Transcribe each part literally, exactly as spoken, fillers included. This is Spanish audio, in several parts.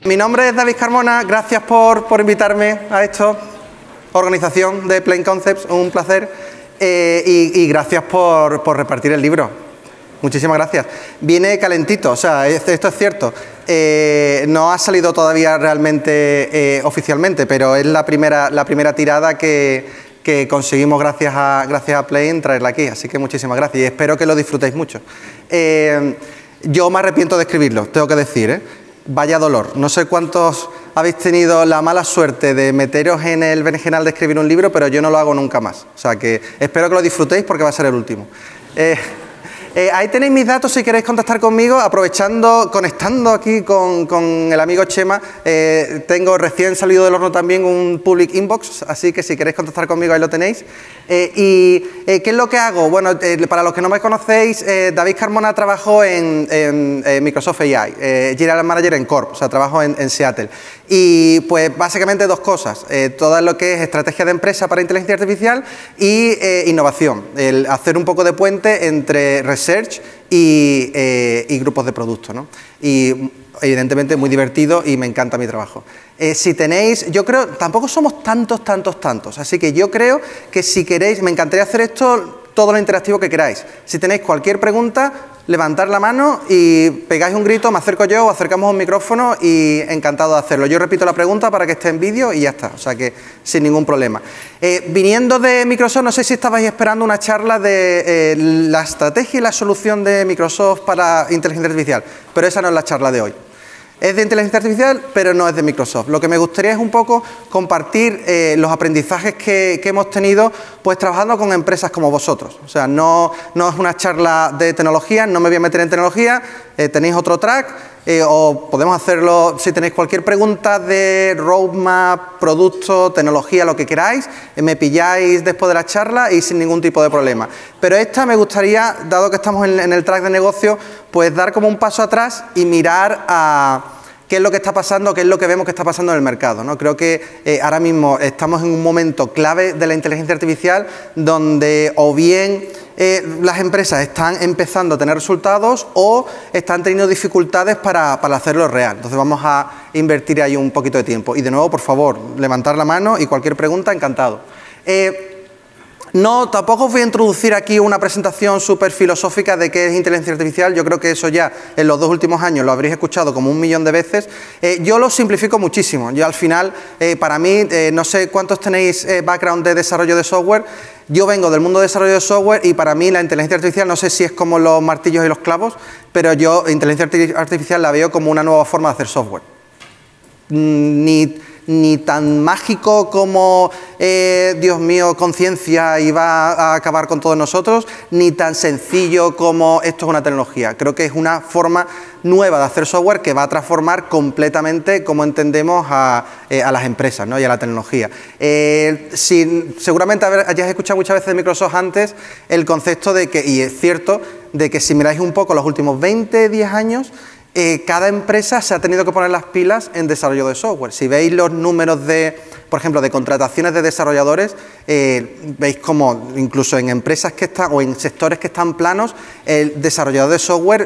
Mi nombre es David Carmona, gracias por, por invitarme a esto, organización de Plain Concepts, un placer, eh, y, y gracias por, por repartir el libro. Muchísimas gracias. Viene calentito, o sea, esto es cierto. Eh, no ha salido todavía realmente eh, oficialmente, pero es la primera, la primera tirada que, que conseguimos gracias a, gracias a Plain traerla aquí, así que muchísimas gracias y espero que lo disfrutéis mucho. Eh, yo me arrepiento de escribirlo, tengo que decir, ¿eh? Vaya dolor. No sé cuántos habéis tenido la mala suerte de meteros en el berenjenal de escribir un libro, pero yo no lo hago nunca más. O sea que espero que lo disfrutéis porque va a ser el último. Eh, eh, ahí tenéis mis datos si queréis contactar conmigo, aprovechando, conectando aquí con, con el amigo Chema. Eh, tengo recién salido del horno también un public inbox, así que si queréis contactar conmigo ahí lo tenéis. Eh, ¿Y eh, qué es lo que hago? Bueno, eh, para los que no me conocéis, eh, David Carmona trabajó en, en, en Microsoft A I, eh, General Manager en Corp, o sea, trabajo en, en Seattle. Y pues básicamente dos cosas, eh, todo lo que es estrategia de empresa para inteligencia artificial y eh, innovación, el hacer un poco de puente entre research y, eh, y grupos de producto, ¿no? Y evidentemente muy divertido y me encanta mi trabajo. Eh, si tenéis, yo creo, tampoco somos tantos, tantos, tantos, así que yo creo que si queréis, me encantaría hacer esto todo lo interactivo que queráis. Si tenéis cualquier pregunta, levantar la mano y pegáis un grito, me acerco yo o acercamos un micrófono y encantado de hacerlo. Yo repito la pregunta para que esté en vídeo y ya está, o sea que sin ningún problema. Eh, viniendo de Microsoft, no sé si estabais esperando una charla de eh, la estrategia y la solución de Microsoft para inteligencia artificial, pero esa no es la charla de hoy. Es de inteligencia artificial, pero no es de Microsoft. Lo que me gustaría es un poco compartir eh, los aprendizajes que, que hemos tenido pues trabajando con empresas como vosotros. O sea, no, no es una charla de tecnología, no me voy a meter en tecnología, eh, tenéis otro track eh, o podemos hacerlo, si tenéis cualquier pregunta de roadmap, producto, tecnología, lo que queráis, eh, me pilláis después de la charla y sin ningún tipo de problema. Pero esta me gustaría, dado que estamos en, en el track de negocio, pues dar como un paso atrás y mirar a qué es lo que está pasando, qué es lo que vemos que está pasando en el mercado, ¿no? Creo que eh, ahora mismo estamos en un momento clave de la inteligencia artificial donde o bien eh, las empresas están empezando a tener resultados o están teniendo dificultades para, para hacerlo real. Entonces vamos a invertir ahí un poquito de tiempo. Y de nuevo, por favor, levantar la mano y cualquier pregunta, encantado. Eh, No, tampoco os voy a introducir aquí una presentación súper filosófica de qué es inteligencia artificial. Yo creo que eso ya en los dos últimos años lo habréis escuchado como un millón de veces. Eh, yo lo simplifico muchísimo. Yo al final, eh, para mí, eh, no sé cuántos tenéis eh, background de desarrollo de software. Yo vengo del mundo de desarrollo de software y para mí la inteligencia artificial, no sé si es como los martillos y los clavos, pero yo inteligencia artificial la veo como una nueva forma de hacer software. Ni... ni tan mágico como, eh, Dios mío, conciencia y va a acabar con todos nosotros, ni tan sencillo como esto es una tecnología. Creo que es una forma nueva de hacer software que va a transformar completamente cómo entendemos a, eh, a las empresas, ¿no? Y a la tecnología. Eh, si, seguramente hayáis escuchado muchas veces de Microsoft antes el concepto de que, y es cierto, de que si miráis un poco los últimos veinte, diez años, Eh, cada empresa se ha tenido que poner las pilas en desarrollo de software. Si veis los números de, por ejemplo, de contrataciones de desarrolladores, eh, veis como incluso en empresas que están o en sectores que están planos, el desarrollador de software,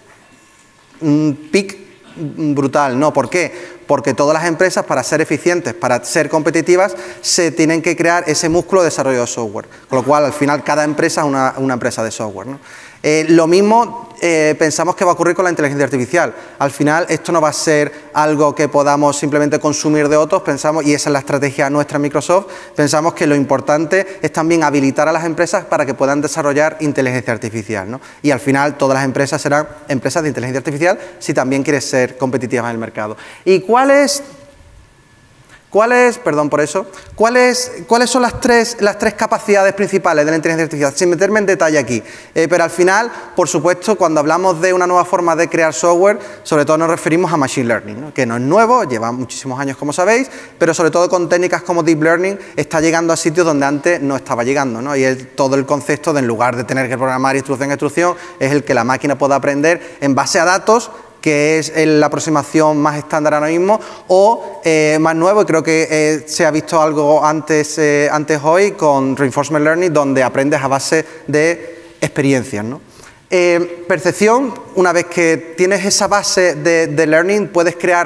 un pic brutal, ¿no? ¿Por qué? Porque todas las empresas, para ser eficientes, para ser competitivas, se tienen que crear ese músculo de desarrollo de software. Con lo cual, al final, cada empresa es una, una empresa de software, ¿no? Eh, lo mismo eh, pensamos que va a ocurrir con la inteligencia artificial. Al final, esto no va a ser algo que podamos simplemente consumir de otros, pensamos, y esa es la estrategia nuestra en Microsoft, pensamos que lo importante es también habilitar a las empresas para que puedan desarrollar inteligencia artificial, ¿no? Y al final, todas las empresas serán empresas de inteligencia artificial si también quieres ser competitivas en el mercado. ¿Y cuál es...? ¿Cuáles, perdón por eso, cuáles, cuáles son las tres, las tres capacidades principales de la inteligencia artificial? Sin meterme en detalle aquí, eh, pero al final, por supuesto, cuando hablamos de una nueva forma de crear software, sobre todo nos referimos a Machine Learning, ¿no? Que no es nuevo, lleva muchísimos años, como sabéis, pero sobre todo con técnicas como Deep Learning está llegando a sitios donde antes no estaba llegando, ¿no? Y es todo el concepto de, en lugar de tener que programar instrucción a instrucción, es el que la máquina pueda aprender en base a datos, que es la aproximación más estándar ahora mismo, o eh, más nuevo, y creo que eh, se ha visto algo antes, eh, antes hoy con Reinforcement Learning, donde aprendes a base de experiencias, ¿no? Eh, percepción, una vez que tienes esa base de, de learning, puedes crear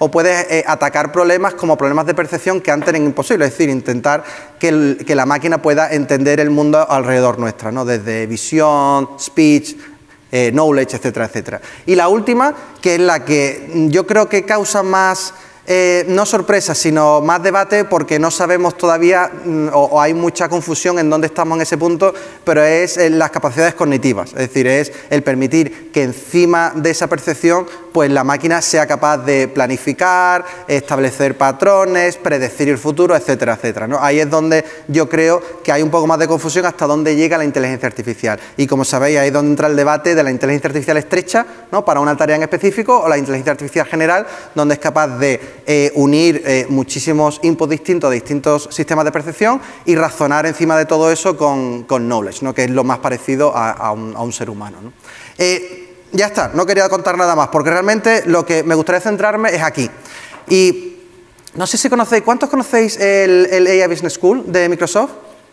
o puedes eh, atacar problemas como problemas de percepción que antes eran imposibles, es decir, intentar que, el, que la máquina pueda entender el mundo alrededor nuestra, ¿no? Desde visión, speech, eh, knowledge, etcétera, etcétera. Y la última, que es la que yo creo que causa más... Eh, no sorpresa, sino más debate porque no sabemos todavía mm, o, o hay mucha confusión en dónde estamos en ese punto, pero es eh, las capacidades cognitivas, es decir, es el permitir que encima de esa percepción pues la máquina sea capaz de planificar, establecer patrones, predecir el futuro, etcétera, etcétera, ¿no? Ahí es donde yo creo que hay un poco más de confusión hasta dónde llega la inteligencia artificial. Y como sabéis, ahí es donde entra el debate de la inteligencia artificial estrecha, ¿no? Para una tarea en específico, o la inteligencia artificial general, donde es capaz de eh, unir eh, muchísimos inputs distintos de distintos sistemas de percepción y razonar encima de todo eso con, con knowledge, ¿no? Que es lo más parecido a, a, un, a un ser humano, ¿no? Eh, Ya está, no quería contar nada más, porque realmente lo que me gustaría centrarme es aquí. Y no sé si conocéis, ¿cuántos conocéis el, el A I Business School de Microsoft?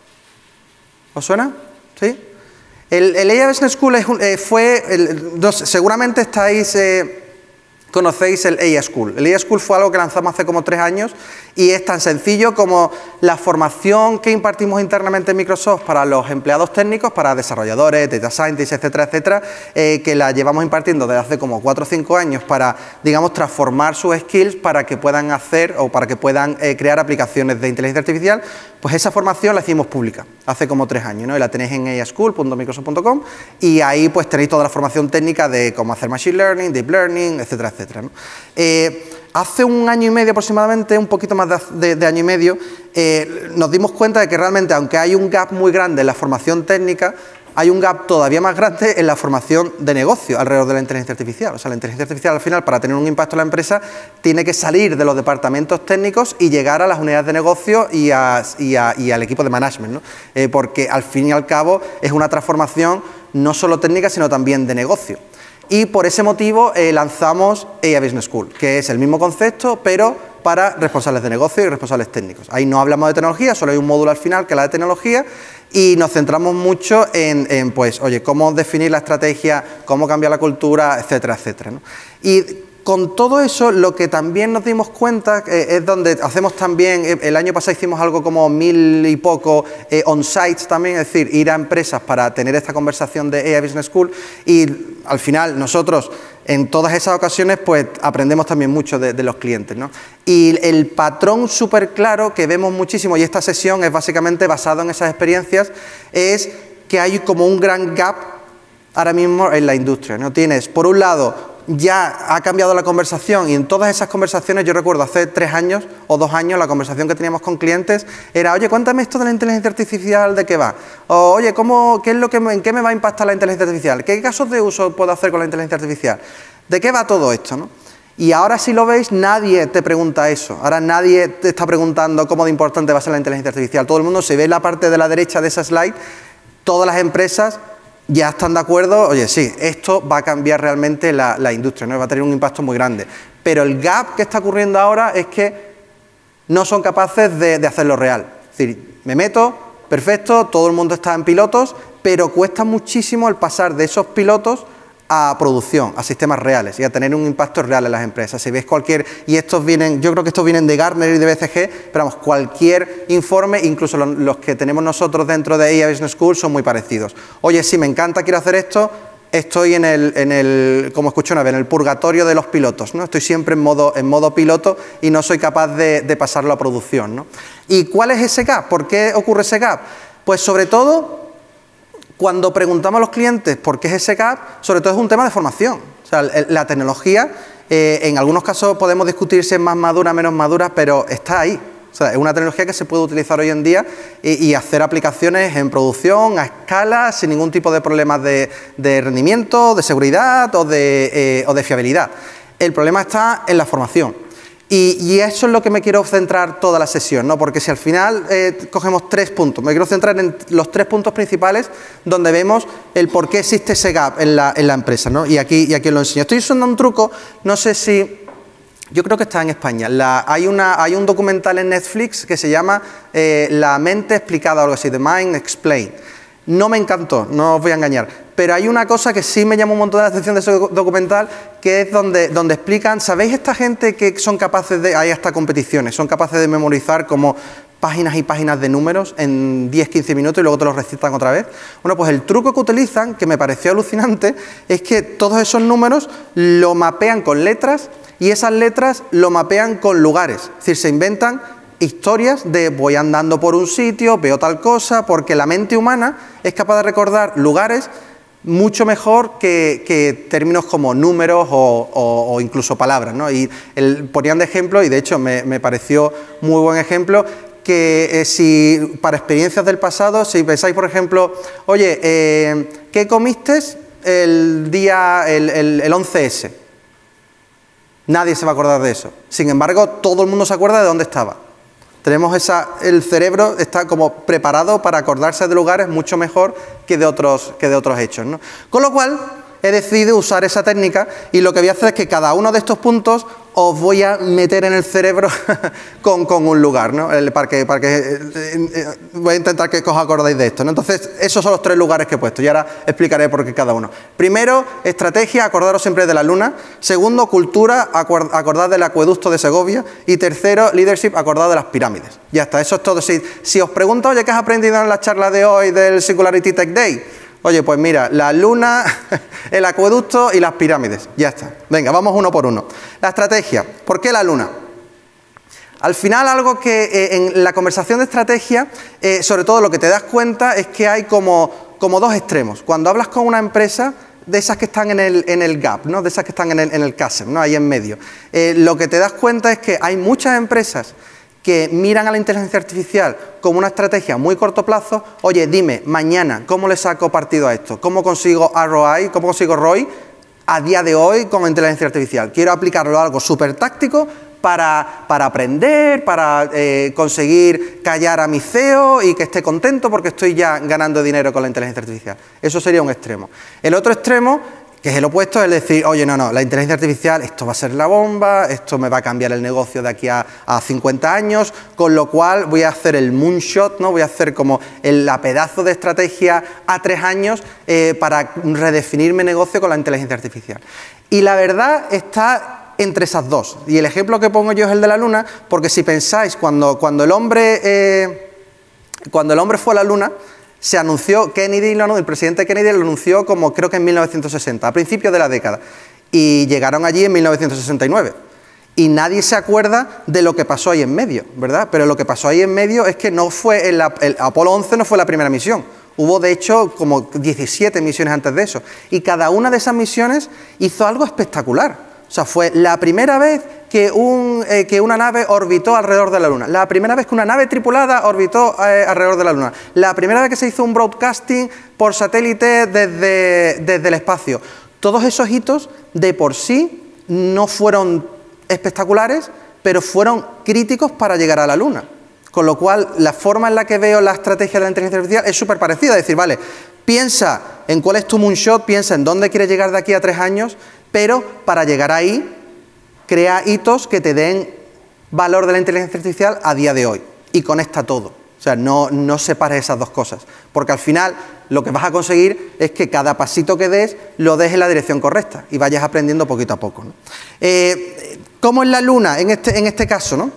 ¿Os suena? ¿Sí? El, el A I Business School es un, eh, fue, el, no sé, seguramente estáis... Eh, conocéis el A I School. El A I School fue algo que lanzamos hace como tres años y es tan sencillo como la formación que impartimos internamente en Microsoft para los empleados técnicos, para desarrolladores, data scientists, etcétera, etcétera, eh, que la llevamos impartiendo desde hace como cuatro o cinco años para, digamos, transformar sus skills para que puedan hacer o para que puedan eh, crear aplicaciones de inteligencia artificial. Pues esa formación la hicimos pública hace como tres años, ¿no? Y la tenéis en a i school punto microsoft punto com y ahí pues tenéis toda la formación técnica de cómo hacer machine learning, deep learning, etcétera, etcétera, ¿no? Eh, hace un año y medio aproximadamente, un poquito más de, de, de año y medio, eh, nos dimos cuenta de que realmente, aunque hay un gap muy grande en la formación técnica, hay un gap todavía más grande en la formación de negocio alrededor de la inteligencia artificial. O sea, la inteligencia artificial al final, para tener un impacto en la empresa, tiene que salir de los departamentos técnicos y llegar a las unidades de negocio y, a, y, a, y al equipo de management, ¿no? Eh, porque al fin y al cabo es una transformación no solo técnica, sino también de negocio. Y por ese motivo eh, lanzamos A I Business School, que es el mismo concepto, pero para responsables de negocio y responsables técnicos. Ahí no hablamos de tecnología, solo hay un módulo al final que es la de tecnología y nos centramos mucho en, en pues, oye, cómo definir la estrategia, cómo cambiar la cultura, etcétera, etcétera, ¿no? Y con todo eso, lo que también nos dimos cuenta eh, es donde hacemos también, eh, el año pasado hicimos algo como mil y poco eh, on-sites también, es decir, ir a empresas para tener esta conversación de A I Business School y al final nosotros en todas esas ocasiones pues aprendemos también mucho de, de los clientes, ¿no? Y el patrón súper claro que vemos muchísimo, y esta sesión es básicamente basado en esas experiencias, es que hay como un gran gap ahora mismo en la industria, ¿no? Tienes, por un lado, ya ha cambiado la conversación y en todas esas conversaciones, yo recuerdo hace tres años o dos años, la conversación que teníamos con clientes era, oye, cuéntame esto de la inteligencia artificial, ¿de qué va? O, oye, ¿cómo, qué es lo que me, ¿en qué me va a impactar la inteligencia artificial? ¿Qué casos de uso puedo hacer con la inteligencia artificial? ¿De qué va todo esto, no? Y ahora, si lo veis, nadie te pregunta eso. Ahora nadie te está preguntando cómo de importante va a ser la inteligencia artificial. Todo el mundo, si ve la parte de la derecha de esa slide, todas las empresas ya están de acuerdo, oye, sí, esto va a cambiar realmente la, la industria, ¿no? Va a tener un impacto muy grande. Pero el gap que está ocurriendo ahora es que no son capaces de, de hacerlo real. Es decir, me meto, perfecto, todo el mundo está en pilotos, pero cuesta muchísimo el pasar de esos pilotos a producción, a sistemas reales y a tener un impacto real en las empresas. Si veis cualquier, y estos vienen, yo creo que estos vienen de Gartner y de B C G, pero vamos, cualquier informe, incluso los, los que tenemos nosotros dentro de A I Business School son muy parecidos. Oye, sí, me encanta, quiero hacer esto, estoy en el, en el, como escuché una vez, en el purgatorio de los pilotos, ¿no? Estoy siempre en modo, en modo piloto y no soy capaz de, de pasarlo a producción, ¿no? ¿Y cuál es ese gap? ¿Por qué ocurre ese gap? Pues sobre todo, cuando preguntamos a los clientes por qué es ese gap, sobre todo es un tema de formación. O sea, la tecnología, eh, en algunos casos podemos discutir si es más madura, menos madura, pero está ahí. O sea, es una tecnología que se puede utilizar hoy en día y, y hacer aplicaciones en producción, a escala, sin ningún tipo de problemas de, de rendimiento, de seguridad o de, eh, o de fiabilidad. El problema está en la formación. Y, y eso es lo que me quiero centrar toda la sesión, ¿no? Porque si al final eh, cogemos tres puntos, me quiero centrar en los tres puntos principales donde vemos el por qué existe ese gap en la, en la empresa, ¿no? Y aquí, y aquí os lo enseño. Estoy usando un truco, no sé si... Yo creo que está en España. La, hay, una, hay un documental en Netflix que se llama eh, La mente explicada o algo así, The Mind Explained. No me encantó, no os voy a engañar, pero hay una cosa que sí me llamó un montón la atención de ese documental, que es donde, donde explican, ¿sabéis esta gente que son capaces de, hay hasta competiciones, son capaces de memorizar como páginas y páginas de números en diez a quince minutos y luego te los recitan otra vez? Bueno, pues el truco que utilizan, que me pareció alucinante, es que todos esos números lo mapean con letras y esas letras lo mapean con lugares, es decir, se inventan historias de voy andando por un sitio, veo tal cosa, porque la mente humana es capaz de recordar lugares mucho mejor que, que términos como números o, o, o incluso palabras, ¿no? Y el, ponían de ejemplo, y de hecho me, me pareció muy buen ejemplo, que eh, si para experiencias del pasado, si pensáis, por ejemplo, oye, eh, ¿qué comiste el día, el, el, el once ese? Nadie se va a acordar de eso. Sin embargo, todo el mundo se acuerda de dónde estaba. Tenemos esa, el cerebro está como preparado para acordarse de lugares mucho mejor que de otros, que de otros hechos, ¿no? Con lo cual, he decidido usar esa técnica y lo que voy a hacer es que cada uno de estos puntos os voy a meter en el cerebro con, con un lugar, ¿no? El, para que, para que, eh, eh, voy a intentar que os acordéis de esto, ¿no? Entonces, esos son los tres lugares que he puesto y ahora explicaré por qué cada uno. Primero, estrategia, acordaros siempre de la luna. Segundo, cultura, acordad del acueducto de Segovia. Y tercero, leadership, acordad de las pirámides. Ya está, eso es todo. Si, si os pregunto, oye, ¿qué has aprendido en la charla de hoy del Singularity Tech Day? Oye, pues mira, la luna, el acueducto y las pirámides. Ya está. Venga, vamos uno por uno. La estrategia. ¿Por qué la luna? Al final, algo que eh, en la conversación de estrategia, eh, sobre todo lo que te das cuenta es que hay como, como dos extremos. Cuando hablas con una empresa, de esas que están en el, en el gap, ¿no? De esas que están en el, en el chasm, ¿no? Ahí en medio. Eh, lo que te das cuenta es que hay muchas empresas que miran a la inteligencia artificial como una estrategia a muy corto plazo. Oye, dime, mañana, ¿cómo le saco partido a esto? ¿Cómo consigo R O I? ¿Cómo consigo R O I a día de hoy con inteligencia artificial? Quiero aplicarlo a algo súper táctico para, para aprender, para eh, conseguir callar a mi C E O y que esté contento porque estoy ya ganando dinero con la inteligencia artificial. Eso sería un extremo. El otro extremo, que es el opuesto, es decir, oye, no, no, la inteligencia artificial, esto va a ser la bomba, esto me va a cambiar el negocio de aquí a, a cincuenta años, con lo cual voy a hacer el moonshot, ¿no? Voy a hacer como el la pedazo de estrategia a tres años eh, para redefinir mi negocio con la inteligencia artificial. Y la verdad está entre esas dos. Y el ejemplo que pongo yo es el de la luna, porque si pensáis, cuando, cuando, el, hombre, eh, cuando el hombre fue a la luna, se anunció, Kennedy, el presidente Kennedy lo anunció como creo que en mil novecientos sesenta, a principios de la década, y llegaron allí en mil novecientos sesenta y nueve. Y nadie se acuerda de lo que pasó ahí en medio, ¿verdad? Pero lo que pasó ahí en medio es que no fue el, el Apolo once no fue la primera misión. Hubo, de hecho, como diecisiete misiones antes de eso. Y cada una de esas misiones hizo algo espectacular. O sea, fue la primera vez que, un, eh, que una nave orbitó alrededor de la Luna. La primera vez que una nave tripulada orbitó eh, alrededor de la Luna. La primera vez que se hizo un broadcasting por satélite desde, desde el espacio. Todos esos hitos de por sí no fueron espectaculares, pero fueron críticos para llegar a la Luna. Con lo cual, la forma en la que veo la estrategia de la inteligencia artificial es súper parecida. Es decir, vale, piensa en cuál es tu moonshot, piensa en dónde quieres llegar de aquí a tres años, pero para llegar ahí, crea hitos que te den valor de la inteligencia artificial a día de hoy. Y conecta todo. O sea, no, no separes esas dos cosas. Porque al final lo que vas a conseguir es que cada pasito que des lo des en la dirección correcta y vayas aprendiendo poquito a poco, ¿no? Eh, ¿Cómo es la luna en este, en este caso, ¿no?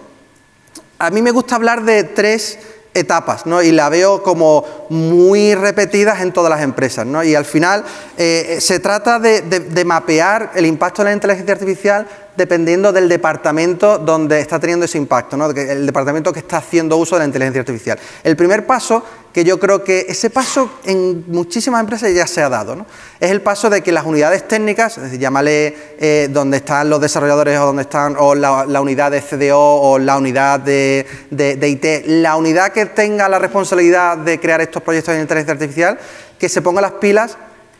A mí me gusta hablar de tres etapas, ¿no? Y la veo como muy repetidas en todas las empresas, ¿no? Y al final eh, se trata de, de, de mapear el impacto de la inteligencia artificial dependiendo del departamento donde está teniendo ese impacto, ¿no? El departamento que está haciendo uso de la inteligencia artificial. El primer paso, que yo creo que ese paso en muchísimas empresas ya se ha dado, ¿no? Es el paso de que las unidades técnicas, es decir, llámale eh, donde están los desarrolladores o donde están o la, la unidad de C D O o la unidad de, de, de I T, la unidad que tenga la responsabilidad de crear estos proyectos de inteligencia artificial, que se ponga las pilas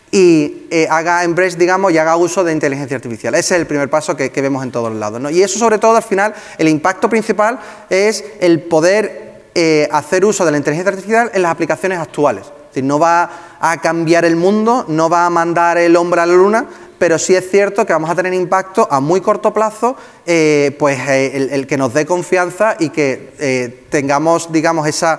y eh, haga embrace, digamos, y haga uso de inteligencia artificial. Ese es el primer paso que, que vemos en todos los lados, ¿no? Y eso, sobre todo, al final, el impacto principal es el poder eh, hacer uso de la inteligencia artificial en las aplicaciones actuales. Es decir, no va a cambiar el mundo, no va a mandar el hombre a la luna, pero sí es cierto que vamos a tener impacto a muy corto plazo, eh, pues eh, el, el que nos dé confianza y que eh, tengamos, digamos, esa...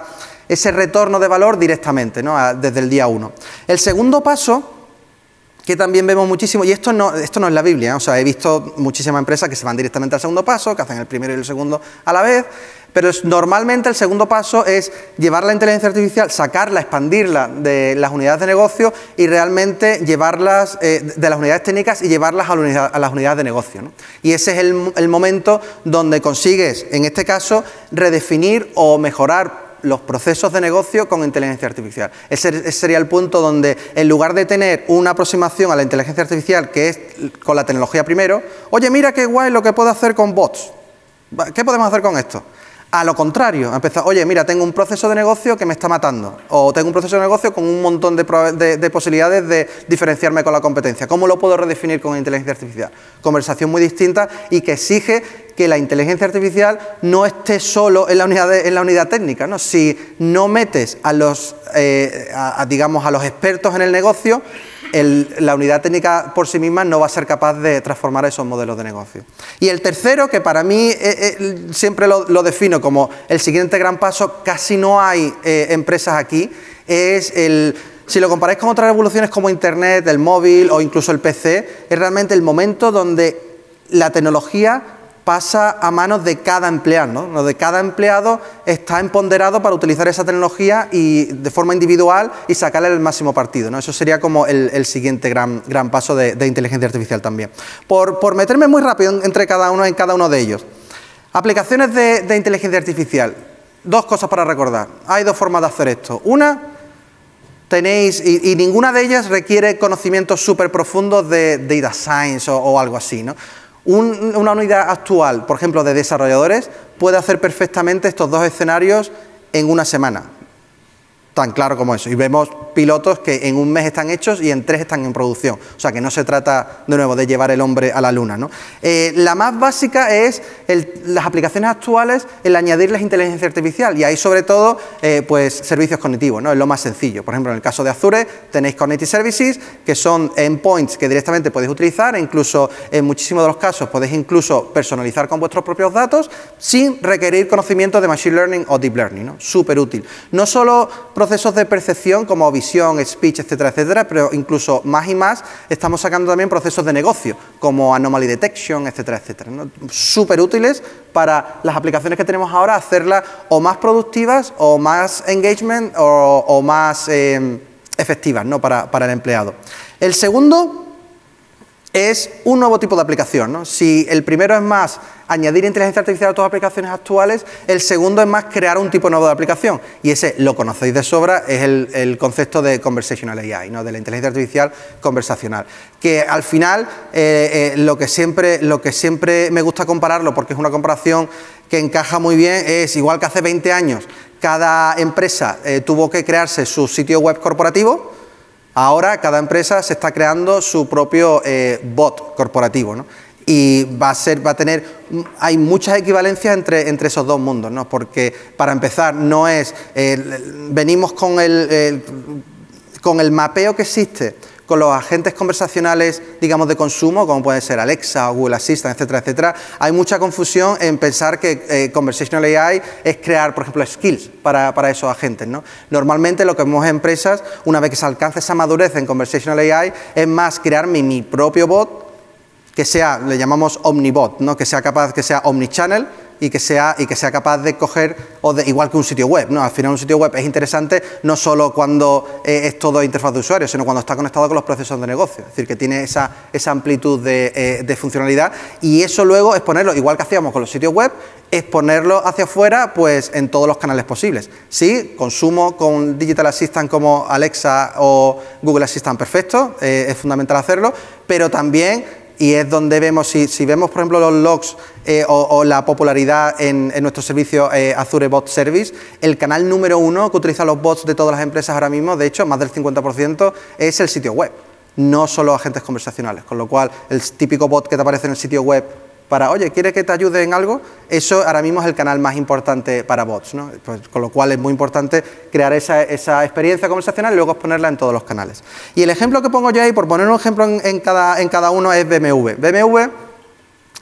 ese retorno de valor directamente, ¿no? Desde el día uno. El segundo paso, que también vemos muchísimo, y esto no, esto no es la Biblia, ¿eh? O sea, he visto muchísimas empresas que se van directamente al segundo paso, que hacen el primero y el segundo a la vez, pero es, normalmente el segundo paso es llevar la inteligencia artificial, sacarla, expandirla de las unidades de negocio y realmente llevarlas eh, de las unidades técnicas y llevarlas a, la unidad, a las unidades de negocio, ¿no? Y ese es el, el momento donde consigues, en este caso, redefinir o mejorar los procesos de negocio con inteligencia artificial. Ese, ese sería el punto donde, en lugar de tener una aproximación a la inteligencia artificial, que es con la tecnología primero, oye, mira qué guay lo que puedo hacer con bots. ¿Qué podemos hacer con esto? A lo contrario, empezar, oye, mira, tengo un proceso de negocio que me está matando, o tengo un proceso de negocio con un montón de, de, de posibilidades de diferenciarme con la competencia. ¿Cómo lo puedo redefinir con inteligencia artificial? Conversación muy distinta y que exige que la inteligencia artificial no esté solo en la unidad, de, en la unidad técnica, ¿no? Si no metes a los, eh, a, a, digamos, a los expertos en el negocio, El, la unidad técnica por sí misma no va a ser capaz de transformar esos modelos de negocio. Y el tercero, que para mí eh, eh, siempre lo, lo defino como el siguiente gran paso, casi no hay eh, empresas aquí, es el... Si lo comparáis con otras revoluciones como Internet, el móvil o incluso el P C, es realmente el momento donde la tecnología pasa a manos de cada empleado, ¿no? Lo de cada empleado está empoderado para utilizar esa tecnología y de forma individual y sacarle el máximo partido, ¿no? Eso sería como el, el siguiente gran, gran paso de, de inteligencia artificial también. Por, por meterme muy rápido entre cada uno en cada uno de ellos. Aplicaciones de, de inteligencia artificial. Dos cosas para recordar. Hay dos formas de hacer esto. Una, tenéis, y, y ninguna de ellas requiere conocimientos súper profundos de data science o, o algo así, ¿no? Un, una unidad actual, por ejemplo, de desarrolladores, puede hacer perfectamente estos dos escenarios en una semana. Tan claro como eso. Y vemos pilotos que en un mes están hechos y en tres están en producción. O sea, que no se trata, de nuevo, de llevar el hombre a la luna, ¿no? Eh, la más básica es el, las aplicaciones actuales, el añadirles inteligencia artificial. Y ahí, sobre todo, eh, pues, servicios cognitivos, ¿no? Es lo más sencillo. Por ejemplo, en el caso de Azure, tenéis Cognitive Services, que son endpoints que directamente podéis utilizar. E incluso, en muchísimos de los casos, podéis incluso personalizar con vuestros propios datos sin requerir conocimiento de Machine Learning o Deep Learning, ¿no? Súper útil. No solo procesos de percepción como visión, speech, etcétera, etcétera, pero incluso más y más estamos sacando también procesos de negocio como anomaly detection, etcétera, etcétera, ¿no? Súper útiles para las aplicaciones que tenemos ahora, hacerlas o más productivas o más engagement o, o más eh, efectivas, ¿no? para, para el empleado. El segundo es un nuevo tipo de aplicación, ¿no? Si el primero es más añadir inteligencia artificial a tus aplicaciones actuales, el segundo es más crear un tipo nuevo de aplicación. Y ese, lo conocéis de sobra, es el, el concepto de conversational A I, ¿no? De la inteligencia artificial conversacional. Que al final, eh, eh, lo, que siempre, lo que siempre me gusta compararlo, porque es una comparación que encaja muy bien, es igual que hace veinte años, cada empresa eh, tuvo que crearse su sitio web corporativo. Ahora cada empresa se está creando su propio eh, bot corporativo, ¿no? Y va a ser, va a tener, hay muchas equivalencias entre, entre esos dos mundos, ¿no? Porque para empezar no es, eh, venimos con el, el, con el mapeo que existe con los agentes conversacionales, digamos, de consumo, como puede ser Alexa o Google Assistant, etcétera, etcétera. Hay mucha confusión en pensar que eh, Conversational A I es crear, por ejemplo, skills para, para esos agentes, ¿no? Normalmente lo que vemos en empresas, una vez que se alcanza esa madurez en Conversational A I, es más crear mi, mi propio bot, que sea, le llamamos omnibot, ¿no? Que sea capaz, que sea omnichannel y que sea, y que sea capaz de coger, o de, igual que un sitio web, ¿no? Al final un sitio web es interesante no solo cuando eh, es todo interfaz de usuario, sino cuando está conectado con los procesos de negocio. Es decir, que tiene esa, esa amplitud de, eh, de funcionalidad, y eso luego es ponerlo, igual que hacíamos con los sitios web, es ponerlo hacia afuera pues en todos los canales posibles. Sí, consumo con Digital Assistant como Alexa o Google Assistant, perfecto, eh, es fundamental hacerlo, pero también, y es donde vemos, si, si vemos por ejemplo los logs eh, o, o la popularidad en, en nuestro servicio eh, Azure Bot Service, el canal número uno que utilizan los bots de todas las empresas ahora mismo, de hecho más del cincuenta por ciento, es el sitio web, no solo agentes conversacionales, con lo cual el típico bot que te aparece en el sitio web para, oye, ¿quieres que te ayude en algo? Eso ahora mismo es el canal más importante para bots, ¿no? Pues, con lo cual es muy importante crear esa, esa experiencia conversacional y luego exponerla en todos los canales. Y el ejemplo que pongo yo ahí, por poner un ejemplo en, en, cada, en cada uno, es B M W. B M W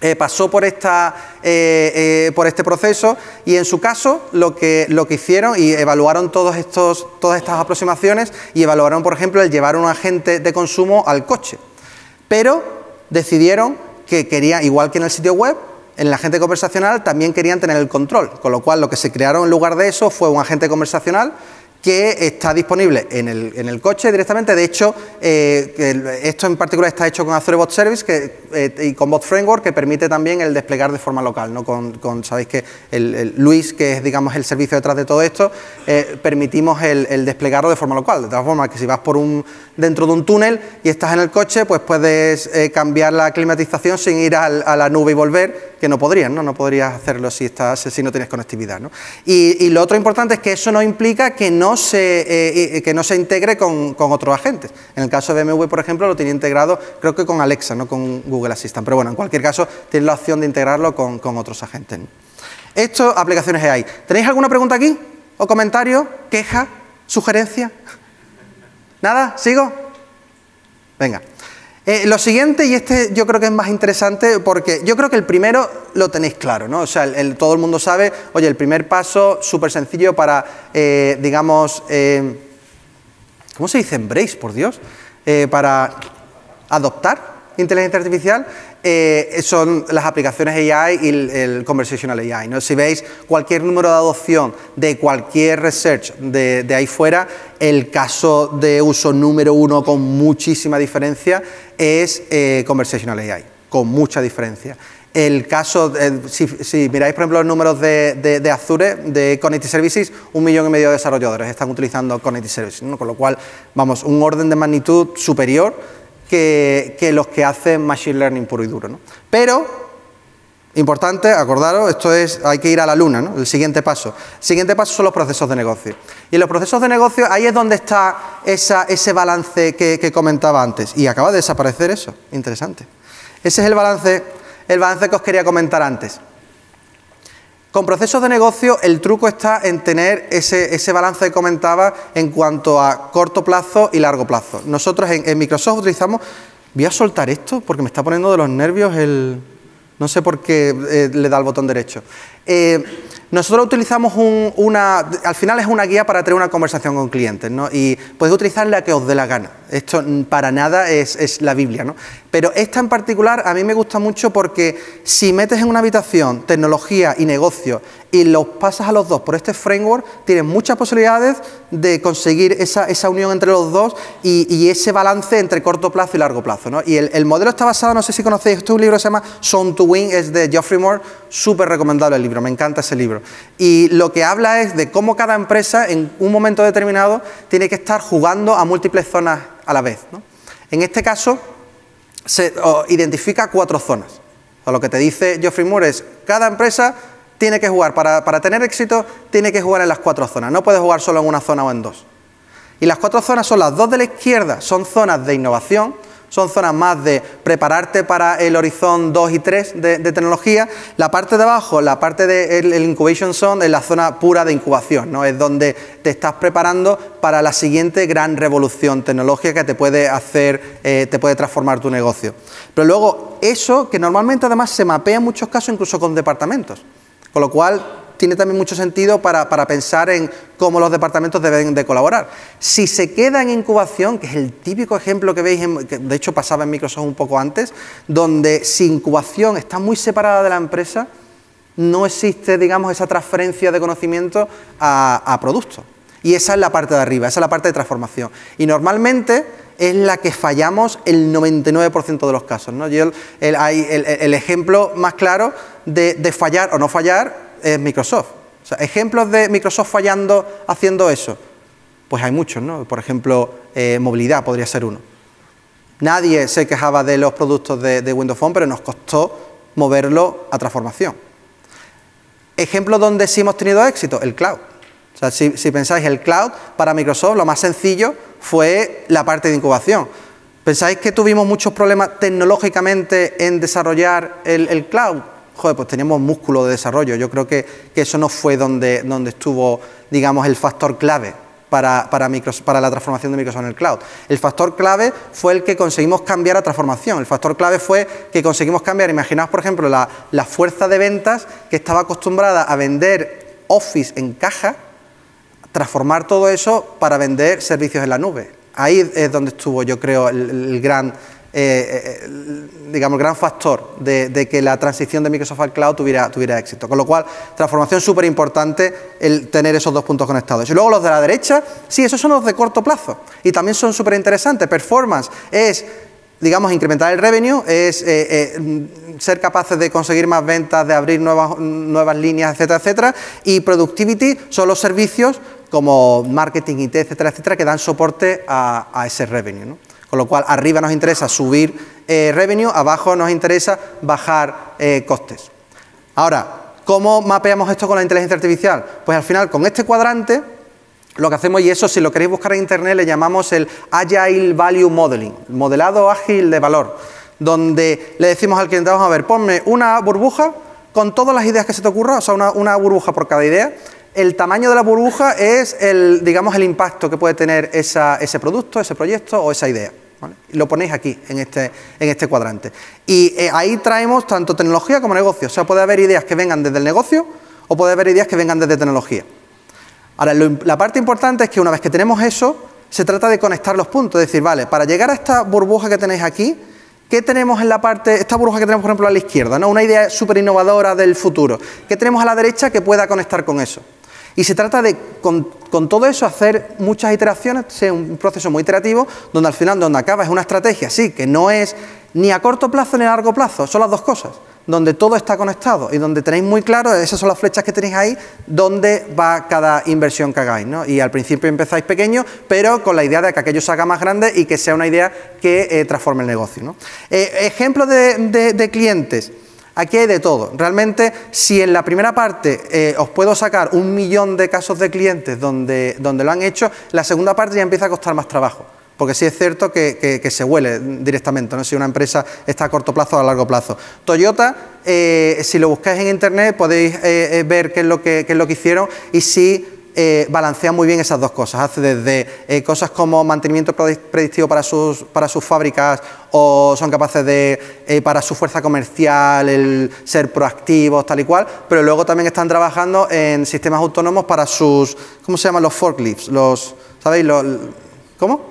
eh, pasó por, esta, eh, eh, por este proceso y en su caso lo que, lo que hicieron y evaluaron todos estos, todas estas aproximaciones y evaluaron, por ejemplo, el llevar un agente de consumo al coche. Pero decidieron que querían, igual que en el sitio web, en el agente conversacional también querían tener el control, con lo cual lo que se crearon en lugar de eso fue un agente conversacional que está disponible en el, en el coche directamente. De hecho, eh, esto en particular está hecho con Azure Bot Service que, eh, y con Bot Framework, que permite también el desplegar de forma local, ¿no? Con, con, sabéis que el, el Luis, que es, digamos, el servicio detrás de todo esto, eh, permitimos el, el desplegarlo de forma local, de tal forma que si vas por un, dentro de un túnel y estás en el coche, pues puedes eh, cambiar la climatización sin ir al, a la nube y volver, que no podrías, ¿no? No podrías hacerlo si, estás, si no tienes conectividad, ¿no? Y, y lo otro importante es que eso no implica que no se, eh, que no se integre con, con otros agentes. En el caso de B M W, por ejemplo, lo tiene integrado, creo que con Alexa, no con Google Assistant. Pero bueno, en cualquier caso, tienes la opción de integrarlo con, con otros agentes, ¿no? Esto, aplicaciones A I. ¿Tenéis alguna pregunta aquí? ¿O comentario? ¿Queja? ¿Sugerencia? ¿Nada? ¿Sigo? Venga. Eh, lo siguiente, y este yo creo que es más interesante porque yo creo que el primero lo tenéis claro, ¿no? O sea, el, el, todo el mundo sabe, oye, el primer paso súper sencillo para, eh, digamos, eh, ¿cómo se dice? Embrace, por Dios, eh, para adoptar inteligencia artificial, eh, son las aplicaciones A I y el, el Conversational A I, ¿no? Si veis cualquier número de adopción de cualquier research de, de ahí fuera, el caso de uso número uno con muchísima diferencia es eh, Conversational A I, con mucha diferencia. El caso, eh, si, si miráis por ejemplo los números de, de, de Azure, de Cognitive Services, un millón y medio de desarrolladores están utilizando Cognitive Services, ¿no? Con lo cual, vamos, un orden de magnitud superior Que, que los que hacen Machine Learning puro y duro, ¿no? Pero, importante, acordaros, esto es, hay que ir a la luna, ¿no? El siguiente paso. El siguiente paso son los procesos de negocio. Y en los procesos de negocio, ahí es donde está esa, ese balance que, que comentaba antes. Y acaba de desaparecer eso, interesante. Ese es el balance, el balance que os quería comentar antes. Con procesos de negocio, el truco está en tener ese, ese balance que comentaba en cuanto a corto plazo y largo plazo. Nosotros en, en Microsoft utilizamos... Voy a soltar esto porque me está poniendo de los nervios el... No sé por qué eh, le da el botón derecho. Eh, nosotros utilizamos un, una... Al final es una guía para tener una conversación con clientes, ¿no? Y podéis utilizar la que os dé la gana. Esto para nada es, es la Biblia, ¿no? Pero esta en particular a mí me gusta mucho porque si metes en una habitación tecnología y negocio y los pasas a los dos por este framework, tienes muchas posibilidades de conseguir esa, esa unión entre los dos y, y ese balance entre corto plazo y largo plazo, ¿no? Y el, el modelo está basado, no sé si conocéis, este es un libro que se llama Sound to Win, es de Geoffrey Moore, súper recomendable el libro, me encanta ese libro. Y lo que habla es de cómo cada empresa en un momento determinado tiene que estar jugando a múltiples zonas a la vez, ¿no? En este caso se oh, identifica cuatro zonas. O sea, lo que te dice Geoffrey Moore es cada empresa tiene que jugar, para, para tener éxito, tiene que jugar en las cuatro zonas. No puede jugar solo en una zona o en dos. Y las cuatro zonas son las dos de la izquierda, son zonas de innovación, son zonas más de prepararte para el horizonte dos y tres de, de tecnología. La parte de abajo, la parte del de incubation zone, es la zona pura de incubación, ¿no? Es donde te estás preparando para la siguiente gran revolución tecnológica que te puede hacer, eh, te puede transformar tu negocio. Pero luego, eso que normalmente además se mapea en muchos casos incluso con departamentos. Con lo cual, tiene también mucho sentido para, para pensar en cómo los departamentos deben de colaborar. Si se queda en incubación, que es el típico ejemplo que veis, en, que de hecho pasaba en Microsoft un poco antes, donde si incubación está muy separada de la empresa, no existe, digamos, esa transferencia de conocimiento a, a producto. Y esa es la parte de arriba, esa es la parte de transformación. Y normalmente es la que fallamos el noventa y nueve por ciento de los casos, ¿no? Yo, el, el, el, el ejemplo más claro de, de fallar o no fallar es Microsoft. O sea, ejemplos de Microsoft fallando haciendo eso, pues hay muchos, ¿no? Por ejemplo, eh, movilidad podría ser uno. Nadie se quejaba de los productos de, de Windows Phone, pero nos costó moverlo a transformación. Ejemplos donde sí hemos tenido éxito, el cloud. O sea, si, si pensáis, el cloud para Microsoft lo más sencillo fue la parte de incubación. ¿Pensáis que tuvimos muchos problemas tecnológicamente en desarrollar el, el cloud? Joder, pues teníamos músculo de desarrollo. Yo creo que, que eso no fue donde, donde estuvo, digamos, el factor clave. para, para, Microsoft, para la transformación de Microsoft en el cloud. El factor clave fue el que conseguimos cambiar a transformación. El factor clave fue que conseguimos cambiar, imaginaos por ejemplo la, la fuerza de ventas que estaba acostumbrada a vender Office en caja, transformar todo eso para vender servicios en la nube. Ahí es donde estuvo, yo creo, el, el gran, eh, el, digamos, el gran factor de, de que la transición de Microsoft al cloud tuviera, tuviera éxito. Con lo cual, transformación súper importante el tener esos dos puntos conectados. Y luego los de la derecha, sí, esos son los de corto plazo y también son súper interesantes. Performance es, digamos, incrementar el revenue, es eh, eh, ser capaces de conseguir más ventas, de abrir nuevas, nuevas líneas, etcétera, etcétera. Y productivity son los servicios como marketing, I T, etcétera, etcétera, que dan soporte a, a ese revenue, ¿no? Con lo cual, arriba nos interesa subir eh, revenue, abajo nos interesa bajar eh, costes. Ahora, ¿cómo mapeamos esto con la inteligencia artificial? Pues al final, con este cuadrante, lo que hacemos, y eso si lo queréis buscar en internet, le llamamos el Agile Value Modeling, modelado ágil de valor, donde le decimos al cliente, vamos a ver, ponme una burbuja con todas las ideas que se te ocurran, o sea, una, una burbuja por cada idea. El tamaño de la burbuja es el, digamos, el impacto que puede tener esa, ese producto, ese proyecto o esa idea, ¿vale? Y lo ponéis aquí, en este, en este cuadrante. Y eh, ahí traemos tanto tecnología como negocio. O sea, puede haber ideas que vengan desde el negocio o puede haber ideas que vengan desde tecnología. Ahora, lo, la parte importante es que una vez que tenemos eso, se trata de conectar los puntos. Es decir, vale, para llegar a esta burbuja que tenéis aquí, ¿qué tenemos en la parte, esta burbuja que tenemos, por ejemplo, a la izquierda, ¿no? Una idea súper innovadora del futuro. ¿Qué tenemos a la derecha que pueda conectar con eso? Y se trata de, con, con todo eso, hacer muchas iteraciones, sea un proceso muy iterativo, donde al final, donde acaba es una estrategia, sí, que no es ni a corto plazo ni a largo plazo, son las dos cosas, donde todo está conectado y donde tenéis muy claro, esas son las flechas que tenéis ahí, dónde va cada inversión que hagáis, ¿no? Y al principio empezáis pequeño, pero con la idea de que aquello se haga más grande y que sea una idea que eh, transforme el negocio, ¿no? Eh, ejemplos de, de, de clientes. Aquí hay de todo. Realmente, si en la primera parte eh, os puedo sacar un millón de casos de clientes donde, donde lo han hecho, la segunda parte ya empieza a costar más trabajo. Porque sí es cierto que, que, que se huele directamente, no sé si una empresa está a corto plazo o a largo plazo. Toyota, eh, si lo buscáis en internet, podéis eh, ver qué es lo que, qué es lo que hicieron y sí eh, balancea muy bien esas dos cosas. Hace desde eh, cosas como mantenimiento predictivo para sus, para sus fábricas, o son capaces de, eh, para su fuerza comercial, el ser proactivos, tal y cual, pero luego también están trabajando en sistemas autónomos para sus, ¿cómo se llaman los forklifts? Los, ¿sabéis? Los, ¿cómo?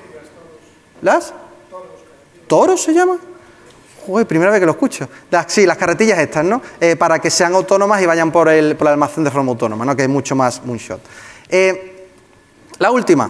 ¿Las? ¿Toros se llama? Uy, primera vez que lo escucho. Las, sí, las carretillas estas, ¿no? Eh, para que sean autónomas y vayan por el, por el almacén de forma autónoma, ¿no? Que es mucho más moonshot. Eh, la última.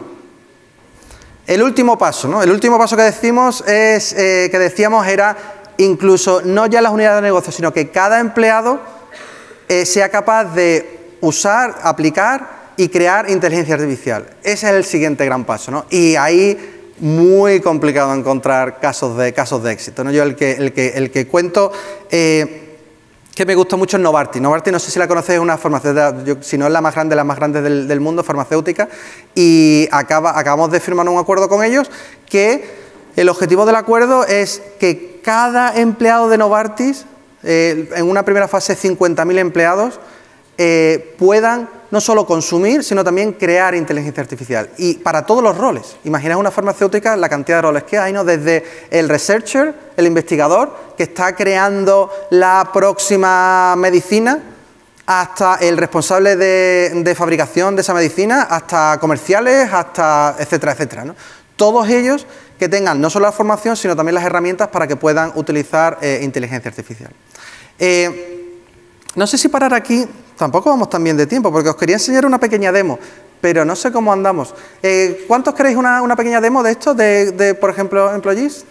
El último paso, ¿no? El último paso que decimos es, eh, que decíamos era incluso no ya las unidades de negocio, sino que cada empleado eh, sea capaz de usar, aplicar y crear inteligencia artificial. Ese es el siguiente gran paso, ¿no? Y ahí muy complicado encontrar casos de, casos de éxito, ¿no? Yo el que, el que, el que cuento, eh, que me gusta mucho es Novartis. Novartis, no sé si la conocéis, es una farmacéutica, yo, si no es la más grande, la más grande del, del mundo, farmacéutica, y acaba, acabamos de firmar un acuerdo con ellos que el objetivo del acuerdo es que cada empleado de Novartis, eh, en una primera fase cincuenta mil empleados, eh, puedan no solo consumir, sino también crear inteligencia artificial. Y para todos los roles. Imaginaos una farmacéutica, la cantidad de roles que hay, ¿no? Desde el researcher, el investigador, que está creando la próxima medicina, hasta el responsable de, de fabricación de esa medicina, hasta comerciales, hasta etcétera, etcétera, ¿no? Todos ellos que tengan no solo la formación, sino también las herramientas para que puedan utilizar eh, inteligencia artificial. Eh, no sé si parar aquí, tampoco vamos tan bien de tiempo, porque os quería enseñar una pequeña demo, pero no sé cómo andamos. Eh, ¿Cuántos queréis una, una pequeña demo de esto, de, de, por ejemplo, Employees?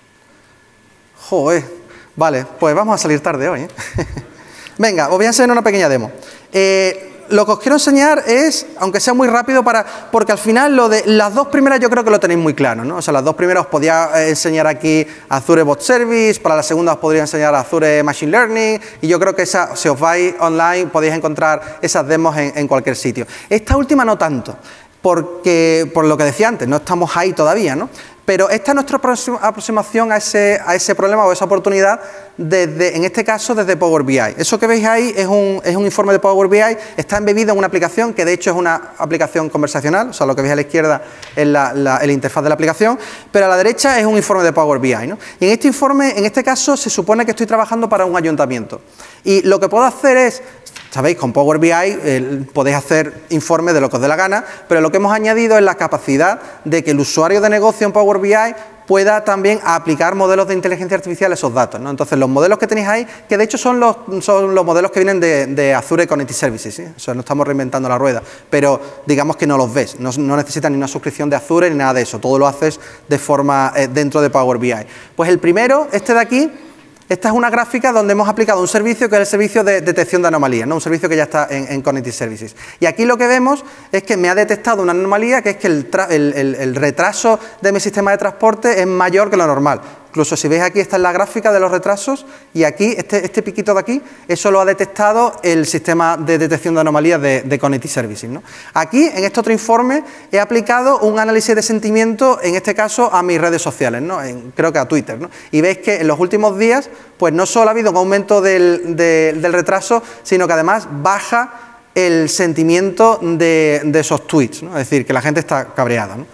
Joder, vale, pues vamos a salir tarde hoy, ¿eh? Venga, os voy a enseñar una pequeña demo. Eh, lo que os quiero enseñar es, aunque sea muy rápido, para, porque al final lo de las dos primeras yo creo que lo tenéis muy claro, ¿no? O sea, las dos primeras os podía enseñar aquí Azure Bot Service, para la segunda os podría enseñar Azure Machine Learning, y yo creo que esa, si os vais online podéis encontrar esas demos en, en cualquier sitio. Esta última no tanto, porque, por lo que decía antes, no estamos ahí todavía, ¿no? Pero esta es nuestra aproximación a ese, a ese problema o esa oportunidad, desde, en este caso desde Power B I. Eso que veis ahí es un, es un informe de Power B I, está embebido en una aplicación que de hecho es una aplicación conversacional, o sea, lo que veis a la izquierda es la, la, el interfaz de la aplicación, pero a la derecha es un informe de Power B I, ¿no? Y en este informe, en este caso, se supone que estoy trabajando para un ayuntamiento. Y lo que puedo hacer es, sabéis, con Power B I eh, podéis hacer informes de lo que os dé la gana, pero lo que hemos añadido es la capacidad de que el usuario de negocio en Power B I pueda también aplicar modelos de inteligencia artificial a esos datos, ¿no? Entonces, los modelos que tenéis ahí, que de hecho son los, son los modelos que vienen de, de Azure Cognitive Services, ¿sí? O sea, no estamos reinventando la rueda, pero digamos que no los ves, no, no necesitas ni una suscripción de Azure ni nada de eso, todo lo haces de forma eh, dentro de Power B I. Pues el primero, este de aquí, esta es una gráfica donde hemos aplicado un servicio que es el servicio de detección de anomalías, ¿no? Un servicio que ya está en, en Cognitive Services. Y aquí lo que vemos es que me ha detectado una anomalía, que es que el, el, el, el retraso de mi sistema de transporte es mayor que lo normal. Incluso si veis aquí, esta es la gráfica de los retrasos, y aquí, este, este piquito de aquí, eso lo ha detectado el sistema de detección de anomalías de, de Cognitive Services, ¿no? Aquí, en este otro informe, he aplicado un análisis de sentimiento, en este caso, a mis redes sociales, ¿no? En, creo que a Twitter, ¿no? Y veis que en los últimos días, pues no solo ha habido un aumento del, de, del retraso, sino que además baja el sentimiento de, de esos tweets, ¿no? Es decir, que la gente está cabreada, ¿no?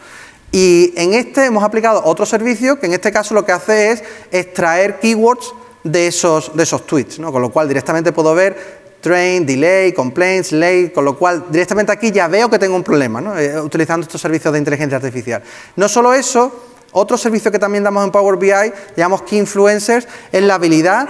Y en este hemos aplicado otro servicio que en este caso lo que hace es extraer keywords de esos, de esos tweets, ¿no? Con lo cual directamente puedo ver train, delay, complaints, late, con lo cual directamente aquí ya veo que tengo un problema, ¿no? Eh, utilizando estos servicios de inteligencia artificial. No solo eso, otro servicio que también damos en Power B I, llamamos Key Influencers, es la habilidad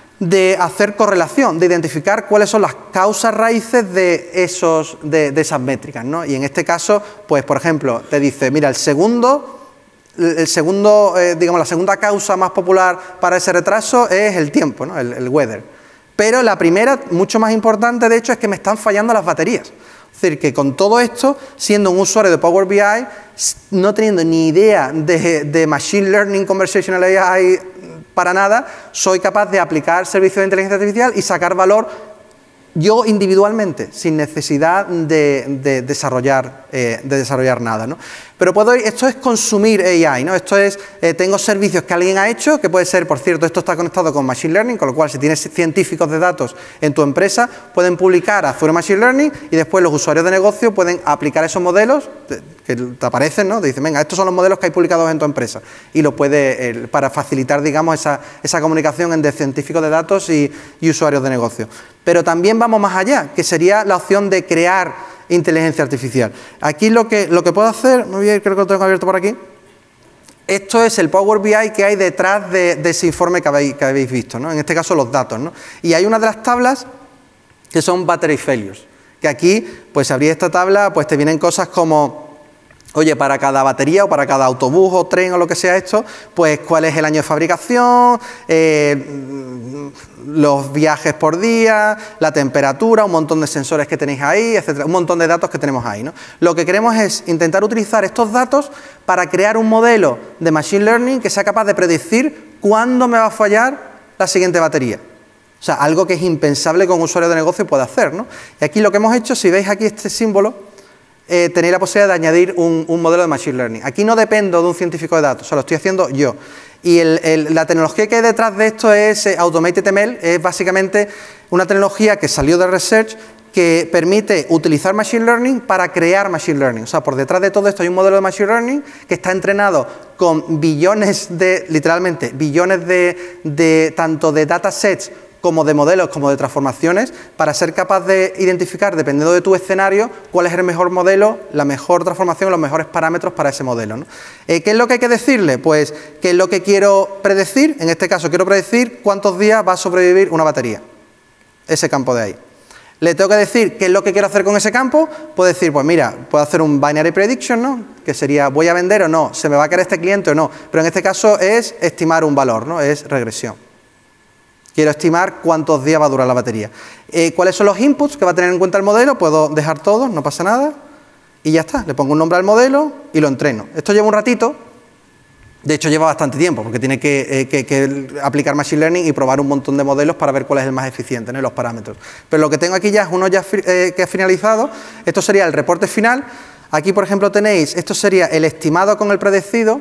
de hacer correlación, de identificar cuáles son las causas raíces de, esos, de, de esas métricas, ¿no? Y en este caso, pues por ejemplo, te dice, mira, el segundo, el segundo eh, digamos, la segunda causa más popular para ese retraso es el tiempo, ¿no? el, el weather. Pero la primera, mucho más importante, de hecho, es que me están fallando las baterías. Es decir, que con todo esto, siendo un usuario de Power B I, no teniendo ni idea de, de Machine Learning, Conversational A I, para nada, soy capaz de aplicar servicios de inteligencia artificial y sacar valor yo individualmente, sin necesidad de, de, desarrollar, eh, de desarrollar nada, ¿no? Pero puedo ir, esto es consumir A I, ¿no? Esto es, eh, tengo servicios que alguien ha hecho, que puede ser, por cierto, esto está conectado con Machine Learning, con lo cual si tienes científicos de datos en tu empresa, pueden publicar Azure Machine Learning y después los usuarios de negocio pueden aplicar esos modelos que te aparecen, ¿no? Te dicen, venga, estos son los modelos que hay publicados en tu empresa y lo puede, eh, para facilitar, digamos, esa, esa comunicación entre científicos de datos y, y usuarios de negocio. Pero también vamos más allá, que sería la opción de crear inteligencia artificial. Aquí lo que, lo que puedo hacer, muy bien, creo que lo tengo abierto por aquí, esto es el Power B I que hay detrás de, de ese informe que habéis, que habéis visto, ¿no? En este caso los datos, ¿no? Y hay una de las tablas que son battery failures, que aquí, pues abrir esta tabla, pues te vienen cosas como, oye, para cada batería o para cada autobús o tren o lo que sea esto, pues cuál es el año de fabricación, eh, los viajes por día, la temperatura, un montón de sensores que tenéis ahí, etcétera, un montón de datos que tenemos ahí, ¿no? Lo que queremos es intentar utilizar estos datos para crear un modelo de Machine Learning que sea capaz de predecir cuándo me va a fallar la siguiente batería. O sea, algo que es impensable que un usuario de negocio pueda hacer, ¿no? Y aquí lo que hemos hecho, si veis aquí este símbolo, Eh, tenéis la posibilidad de añadir un, un modelo de Machine Learning. Aquí no dependo de un científico de datos, o sea, lo estoy haciendo yo. Y el, el, la tecnología que hay detrás de esto es eh, Automated M L, es básicamente una tecnología que salió de Research que permite utilizar Machine Learning para crear Machine Learning. O sea, por detrás de todo esto hay un modelo de Machine Learning que está entrenado con billones de, literalmente, billones de, de tanto de datasets como de modelos, como de transformaciones, para ser capaz de identificar, dependiendo de tu escenario, cuál es el mejor modelo, la mejor transformación, los mejores parámetros para ese modelo, ¿no? Eh, ¿Qué es lo que hay que decirle? Pues, ¿qué es lo que quiero predecir? En este caso, quiero predecir cuántos días va a sobrevivir una batería, ese campo de ahí. Le tengo que decir qué es lo que quiero hacer con ese campo, puedo decir, pues mira, puedo hacer un binary prediction, ¿no? Que sería, ¿voy a vender o no? ¿Se me va a caer este cliente o no? Pero en este caso es estimar un valor, ¿no? Es regresión. Quiero estimar cuántos días va a durar la batería. Eh, ¿Cuáles son los inputs que va a tener en cuenta el modelo? Puedo dejar todos, no pasa nada. Y ya está, le pongo un nombre al modelo y lo entreno. Esto lleva un ratito, de hecho lleva bastante tiempo, porque tiene que, eh, que, que aplicar Machine Learning y probar un montón de modelos para ver cuál es el más eficiente, ¿no? Los parámetros. Pero lo que tengo aquí ya es uno ya eh, que ha finalizado. Esto sería el reporte final. Aquí, por ejemplo, tenéis, esto sería el estimado con el predecido.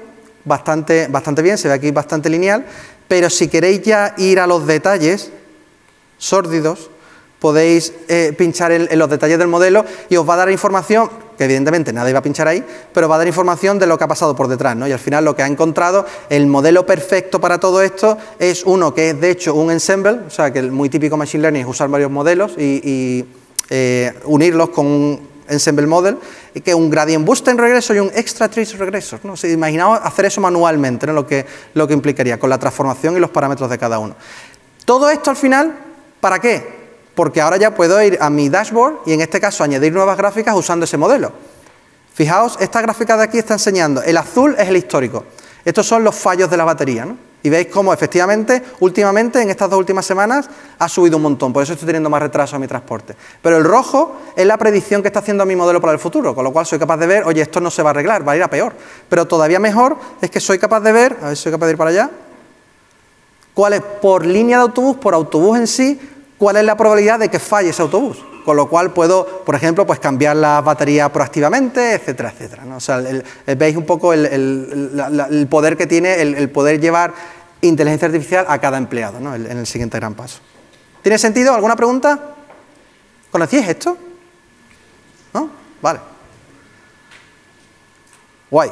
bastante, bastante bien, se ve aquí bastante lineal, pero si queréis ya ir a los detalles sórdidos, podéis eh, pinchar en, en los detalles del modelo y os va a dar información, que evidentemente nadie va a pinchar ahí, pero va a dar información de lo que ha pasado por detrás, ¿no? Y al final lo que ha encontrado, el modelo perfecto para todo esto es uno que es de hecho un ensemble, o sea que el muy típico Machine Learning es usar varios modelos y, y eh, unirlos con un ensemble model, que es un gradient boosting regreso y un extra trace regresor, ¿no? O sea, imaginaos hacer eso manualmente, ¿no? Lo que, lo que implicaría con la transformación y los parámetros de cada uno. Todo esto al final, ¿para qué? Porque ahora ya puedo ir a mi dashboard y en este caso añadir nuevas gráficas usando ese modelo. Fijaos, esta gráfica de aquí está enseñando, el azul es el histórico. Estos son los fallos de la batería, ¿no? Y veis cómo efectivamente, últimamente, en estas dos últimas semanas, ha subido un montón, por eso estoy teniendo más retraso en mi transporte. Pero el rojo es la predicción que está haciendo mi modelo para el futuro, con lo cual soy capaz de ver, oye, esto no se va a arreglar, va a ir a peor. Pero todavía mejor es que soy capaz de ver, a ver si soy capaz de ir para allá, cuál es por línea de autobús, por autobús en sí, cuál es la probabilidad de que falle ese autobús, con lo cual puedo, por ejemplo, pues cambiar la batería proactivamente, etcétera, etcétera, ¿no? O sea, el, el, veis un poco el, el, la, la, el poder que tiene el, el poder llevar inteligencia artificial a cada empleado, ¿no? El, en el siguiente gran paso. ¿Tiene sentido? ¿Alguna pregunta? ¿Conocíais esto? ¿No? Vale. Guay.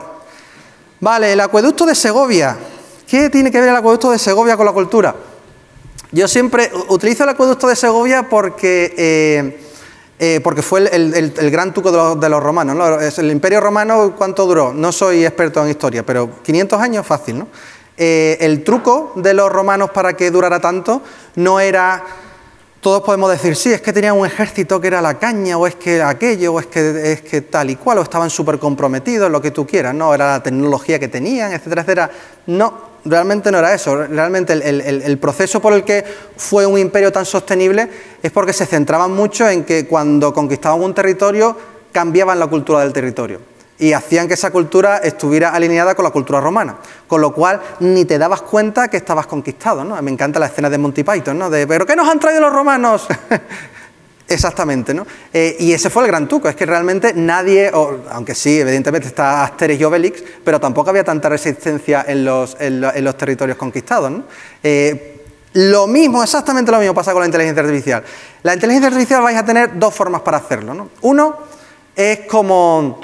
Vale, el acueducto de Segovia. ¿Qué tiene que ver el acueducto de Segovia con la cultura? Yo siempre utilizo el acueducto de Segovia porque, eh, eh, porque fue el, el, el gran truco de los, de los romanos, ¿no? El Imperio Romano, ¿cuánto duró? No soy experto en historia, pero quinientos años, fácil, ¿no? Eh, el truco de los romanos para que durara tanto no era... Todos podemos decir, sí, es que tenían un ejército que era la caña, o es que aquello, o es que, es que tal y cual, o estaban súper comprometidos, lo que tú quieras, ¿no? Era la tecnología que tenían, etcétera, etcétera. No, realmente no era eso. Realmente el, el, el proceso por el que fue un imperio tan sostenible es porque se centraban mucho en que cuando conquistaban un territorio, cambiaban la cultura del territorio y hacían que esa cultura estuviera alineada con la cultura romana, con lo cual ni te dabas cuenta que estabas conquistado, ¿no? Me encanta la escena de Monty Python, ¿no? De, ¿pero qué nos han traído los romanos? Exactamente, ¿no? Eh, y ese fue el gran truco, es que realmente nadie, o, aunque sí, evidentemente está Asterix y Obelix, pero tampoco había tanta resistencia en los, en lo, en los territorios conquistados, ¿no? Eh, lo mismo, exactamente lo mismo pasa con la inteligencia artificial. La inteligencia artificial vais a tener dos formas para hacerlo, ¿no? Uno es como...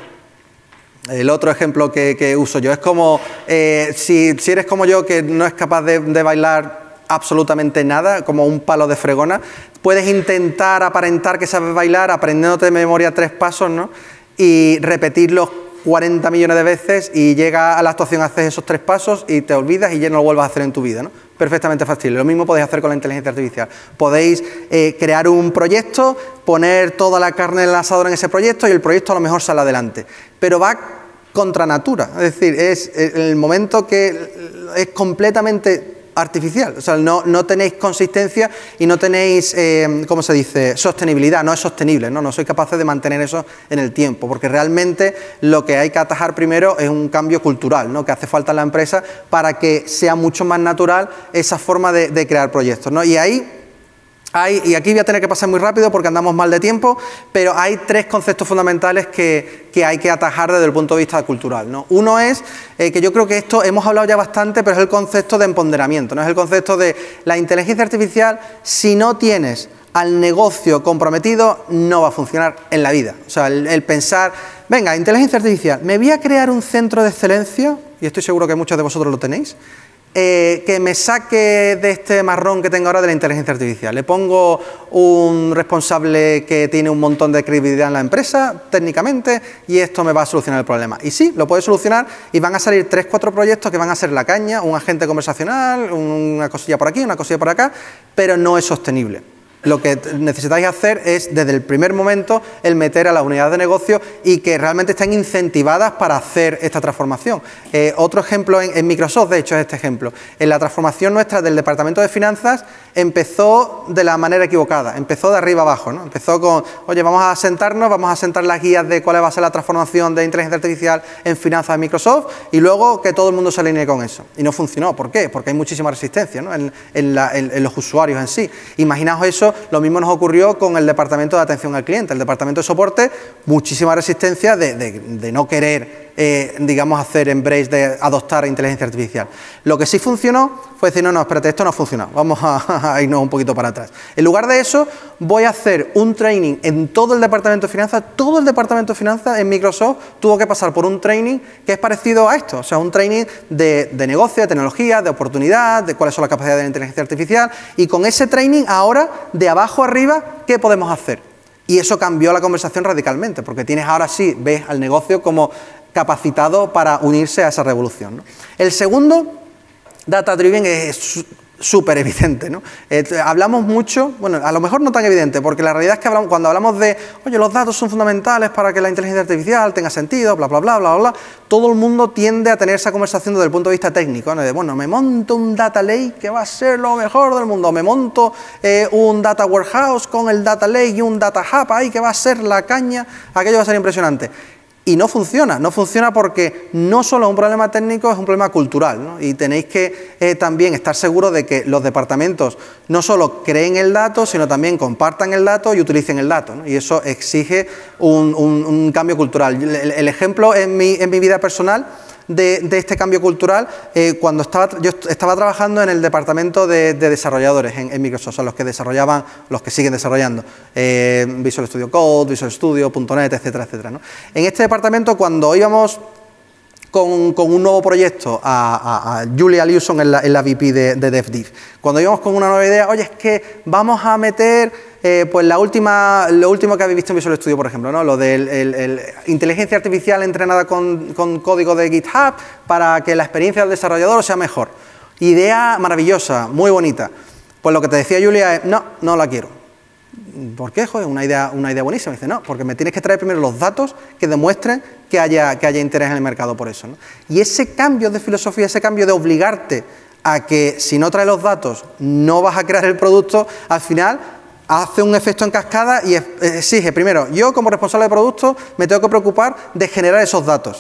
El otro ejemplo que, que uso yo es como, eh, si, si eres como yo que no es capaz de, de bailar absolutamente nada, como un palo de fregona, puedes intentar aparentar que sabes bailar aprendiéndote de memoria tres pasos, ¿no? Y repetirlos cuarenta millones de veces y llega a la actuación, haces esos tres pasos y te olvidas y ya no lo vuelvas a hacer en tu vida, ¿no? Perfectamente factible. Lo mismo podéis hacer con la inteligencia artificial. Podéis eh, crear un proyecto, poner toda la carne en el asador en ese proyecto y el proyecto a lo mejor sale adelante. Pero va contra natura, es decir, es el momento que es completamente artificial, o sea, no, no tenéis consistencia y no tenéis, eh, ¿cómo se dice?, sostenibilidad, no es sostenible, ¿no? No sois capaces de mantener eso en el tiempo, porque realmente lo que hay que atajar primero es un cambio cultural, ¿no? Que hace falta en la empresa para que sea mucho más natural esa forma de, de crear proyectos, ¿no? Y ahí... Hay, y aquí voy a tener que pasar muy rápido porque andamos mal de tiempo, pero hay tres conceptos fundamentales que, que hay que atajar desde el punto de vista cultural, ¿no? Uno es, eh, que yo creo que esto hemos hablado ya bastante, pero es el concepto de empoderamiento, ¿no? Es el concepto de la inteligencia artificial, si no tienes al negocio comprometido, no va a funcionar en la vida. O sea, el, el pensar, venga, inteligencia artificial, me voy a crear un centro de excelencia, y estoy seguro que muchos de vosotros lo tenéis, Eh, que me saque de este marrón que tengo ahora de la inteligencia artificial. Le pongo un responsable que tiene un montón de credibilidad en la empresa, técnicamente, y esto me va a solucionar el problema. Y sí, lo puede solucionar y van a salir tres, cuatro proyectos que van a ser la caña, un agente conversacional, una cosilla por aquí, una cosilla por acá, pero no es sostenible. Lo que necesitáis hacer es, desde el primer momento, el meter a las unidades de negocio y que realmente estén incentivadas para hacer esta transformación. Eh, otro ejemplo en, en Microsoft, de hecho, es este ejemplo. En la transformación nuestra del departamento de finanzas empezó de la manera equivocada, empezó de arriba abajo, ¿no? Empezó con, oye, vamos a sentarnos, vamos a sentar las guías de cuál va a ser la transformación de inteligencia artificial en finanzas de Microsoft y luego que todo el mundo se alinee con eso. Y no funcionó. ¿Por qué? Porque hay muchísima resistencia, ¿no? en, en, la, en, en los usuarios en sí. Imaginaos eso lo mismo nos ocurrió con el departamento de atención al cliente. El departamento de soporte, muchísima resistencia de, de, de no querer, eh, digamos, hacer embrace, de adoptar inteligencia artificial. Lo que sí funcionó fue decir, no, no, espérate, esto no ha funcionado, vamos a, a irnos un poquito para atrás. En lugar de eso, voy a hacer un training en todo el departamento de finanzas. Todo el departamento de finanzas en Microsoft tuvo que pasar por un training que es parecido a esto, o sea, un training de, de negocio, de tecnología, de oportunidad, de cuáles son las capacidades de la inteligencia artificial, y con ese training ahora, de abajo arriba, ¿qué podemos hacer? Y eso cambió la conversación radicalmente, porque tienes ahora sí, ves al negocio como capacitado para unirse a esa revolución, ¿no? El segundo, Data Driven, es súper evidente, ¿no? Eh, hablamos mucho, bueno, a lo mejor no tan evidente, porque la realidad es que hablamos, cuando hablamos de, oye, los datos son fundamentales para que la inteligencia artificial tenga sentido, bla, bla, bla, bla, bla, todo el mundo tiende a tener esa conversación desde el punto de vista técnico, ¿no? De, bueno, me monto un data lake que va a ser lo mejor del mundo, me monto eh, un data warehouse con el data lake y un data hub ahí que va a ser la caña, aquello va a ser impresionante. Y no funciona, no funciona porque no solo es un problema técnico, es un problema cultural, ¿no? Y tenéis que eh, también estar seguros de que los departamentos no solo creen el dato, sino también compartan el dato y utilicen el dato, ¿no? Y eso exige un, un, un cambio cultural. El, el ejemplo en mi, en mi vida personal de, de este cambio cultural, eh, cuando estaba, yo estaba trabajando en el departamento de, de desarrolladores en, en Microsoft, o sea, los que desarrollaban, los que siguen desarrollando, eh, Visual Studio Code, Visual Studio, punto net, etcétera, etcétera, ¿no? En este departamento, cuando íbamos con, con un nuevo proyecto a, a, a Julia Lewson en la, en la V P de, de DevDiv, cuando íbamos con una nueva idea, oye, es que vamos a meter Eh, pues la última, lo último que habéis visto en Visual Studio, por ejemplo, ¿no? Lo de la inteligencia artificial entrenada con, con código de GitHub para que la experiencia del desarrollador sea mejor. Idea maravillosa, muy bonita. Pues lo que te decía Julia es, no, no la quiero. ¿Por qué, joder? Una idea, una idea buenísima. Me dice, no, porque me tienes que traer primero los datos que demuestren que haya, que haya interés en el mercado por eso, ¿no? Y ese cambio de filosofía, ese cambio de obligarte a que si no traes los datos no vas a crear el producto, al final hace un efecto en cascada y exige, primero, yo como responsable de producto me tengo que preocupar de generar esos datos.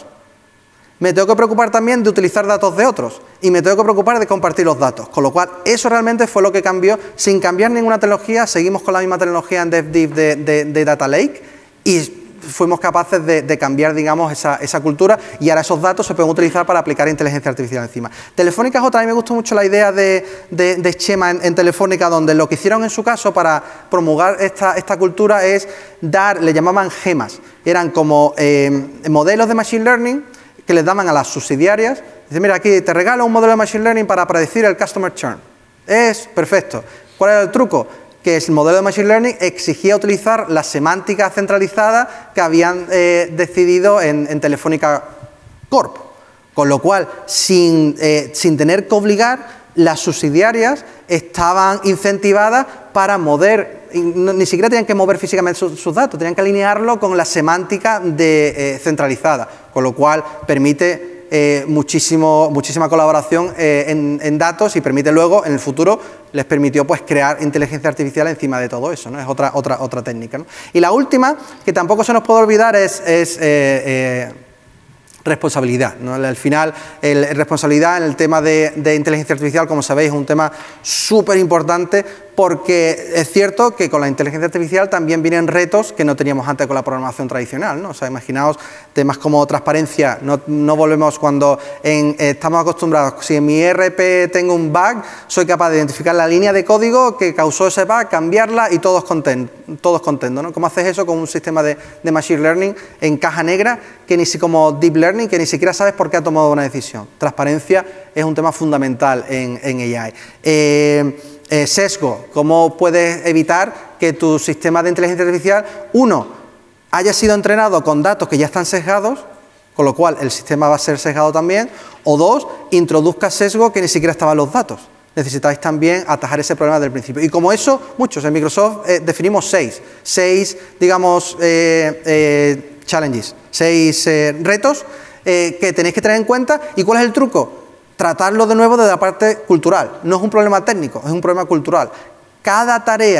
Me tengo que preocupar también de utilizar datos de otros y me tengo que preocupar de compartir los datos. Con lo cual, eso realmente fue lo que cambió. Sin cambiar ninguna tecnología, seguimos con la misma tecnología en DevDiv de, de, de Data Lake y fuimos capaces de, de cambiar, digamos, esa, esa cultura, y ahora esos datos se pueden utilizar para aplicar inteligencia artificial encima. Telefónica es otra. A mí me gustó mucho la idea de, de, de Chema en, en Telefónica, donde lo que hicieron en su caso para promulgar esta, esta cultura es dar, le llamaban gemas, eran como eh, modelos de Machine Learning que les daban a las subsidiarias. Dice, mira, aquí te regalo un modelo de Machine Learning para predecir el Customer Churn. Es perfecto. ¿Cuál era el truco? Que el modelo de Machine Learning exigía utilizar la semántica centralizada que habían eh, decidido en, en Telefónica Corp. Con lo cual, sin, eh, sin tener que obligar, las subsidiarias estaban incentivadas para mover, no, ni siquiera tenían que mover físicamente sus, sus datos, tenían que alinearlo con la semántica de, eh, centralizada, con lo cual permite Eh, muchísimo, muchísima colaboración eh, en, en datos y permite luego, en el futuro, les permitió pues crear inteligencia artificial encima de todo eso, ¿no? Es otra, otra, otra técnica, ¿no? Y la última, que tampoco se nos puede olvidar, es, es eh, eh, responsabilidad, ¿no? Al final, el, responsabilidad en el tema de, de inteligencia artificial, como sabéis, es un tema súper importante, porque es cierto que con la inteligencia artificial también vienen retos que no teníamos antes con la programación tradicional, ¿no? O sea, imaginaos temas como transparencia. No, no volvemos cuando en, eh, estamos acostumbrados, si en mi E R P tengo un bug, soy capaz de identificar la línea de código que causó ese bug, cambiarla y todos contentos, todos contentos, ¿no? ¿Cómo haces eso con un sistema de, de Machine Learning en caja negra, que ni si como Deep Learning, que ni siquiera sabes por qué ha tomado una decisión? Transparencia es un tema fundamental en, en A I. Eh, Eh, sesgo, cómo puedes evitar que tu sistema de inteligencia artificial, uno, haya sido entrenado con datos que ya están sesgados, con lo cual el sistema va a ser sesgado también, o dos, introduzca sesgo que ni siquiera estaban los datos. Necesitáis también atajar ese problema desde el principio. Y como eso, muchos, en Microsoft eh, definimos seis, seis, digamos, eh, eh, challenges, seis eh, retos eh, que tenéis que tener en cuenta. ¿Y cuál es el truco? Tratarlo de nuevo desde la parte cultural. No es un problema técnico, es un problema cultural. Cada tarea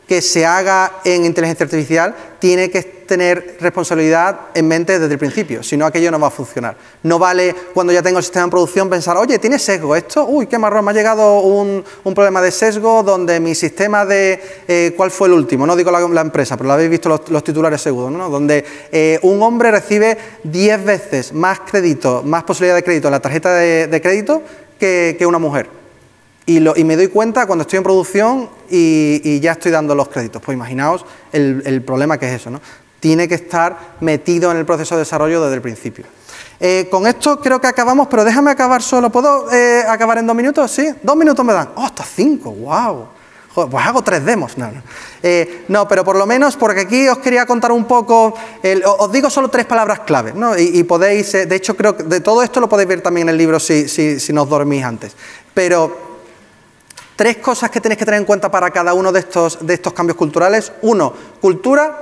que se haga en inteligencia artificial tiene que tener responsabilidad en mente desde el principio, si no aquello no va a funcionar. No vale cuando ya tengo el sistema en producción pensar, oye, ¿tiene sesgo esto? Uy, qué marrón, me ha llegado un, un problema de sesgo donde mi sistema de... Eh, ¿Cuál fue el último? No digo la, la empresa, pero lo habéis visto los, los titulares seguros, ¿no? Donde eh, un hombre recibe diez veces más crédito, más posibilidad de crédito en la tarjeta de, de crédito que, que una mujer. Y, lo, y me doy cuenta cuando estoy en producción y, y ya estoy dando los créditos. Pues imaginaos el, el problema que es eso, ¿no? Tiene que estar metido en el proceso de desarrollo desde el principio. Eh, con esto creo que acabamos, pero déjame acabar solo. ¿Puedo eh, acabar en dos minutos? ¿Sí? Dos minutos me dan. ¡Oh, hasta cinco! ¡Wow! Joder, pues hago tres demos. No, no. Eh, no, pero por lo menos, porque aquí os quería contar un poco, el, os digo solo tres palabras clave, ¿no? Y, y podéis, eh, de hecho creo que de todo esto lo podéis ver también en el libro si, si, si no os dormís antes. Pero... tres cosas que tenéis que tener en cuenta para cada uno de estos, de estos cambios culturales. Uno, cultura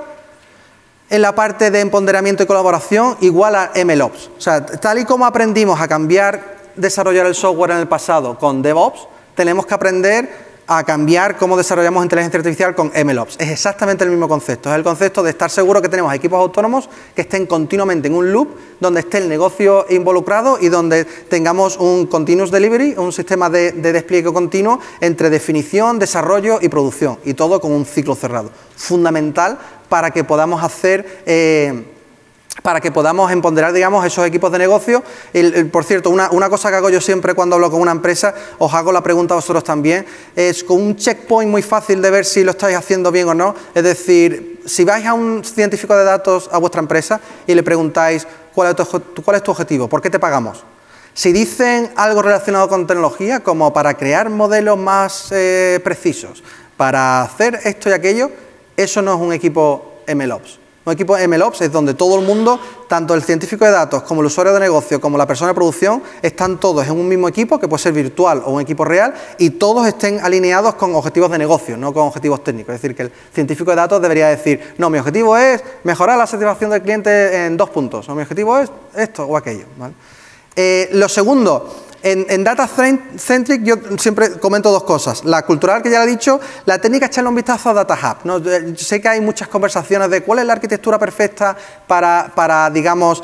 en la parte de empoderamiento y colaboración igual a MLOps. O sea, tal y como aprendimos a cambiar, desarrollar el software en el pasado con DevOps, tenemos que aprender a cambiar cómo desarrollamos inteligencia artificial con MLOps. Es exactamente el mismo concepto. Es el concepto de estar seguro que tenemos equipos autónomos que estén continuamente en un loop donde esté el negocio involucrado y donde tengamos un continuous delivery, un sistema de, de despliegue continuo entre definición, desarrollo y producción. Y todo con un ciclo cerrado. Fundamental para que podamos hacer... Eh, para que podamos empoderar, digamos, esos equipos de negocio. El, el, por cierto, una, una cosa que hago yo siempre cuando hablo con una empresa, os hago la pregunta a vosotros también, es con un checkpoint muy fácil de ver si lo estáis haciendo bien o no. Es decir, si vais a un científico de datos a vuestra empresa y le preguntáis cuál es tu, cuál es tu objetivo, ¿por qué te pagamos? Si dicen algo relacionado con tecnología, como para crear modelos más eh, precisos, para hacer esto y aquello, eso no es un equipo MLOps. Un equipo MLOps es donde todo el mundo, tanto el científico de datos como el usuario de negocio como la persona de producción, están todos en un mismo equipo, que puede ser virtual o un equipo real, y todos estén alineados con objetivos de negocio, no con objetivos técnicos. Es decir, que el científico de datos debería decir, no, mi objetivo es mejorar la satisfacción del cliente en dos puntos, o mi objetivo es esto o aquello, ¿vale? Eh, lo segundo... En, en Data Centric yo siempre comento dos cosas. La cultural, que ya lo he dicho, la técnica, echarle un vistazo a Data Hub, ¿no? Yo sé que hay muchas conversaciones de cuál es la arquitectura perfecta para, para digamos,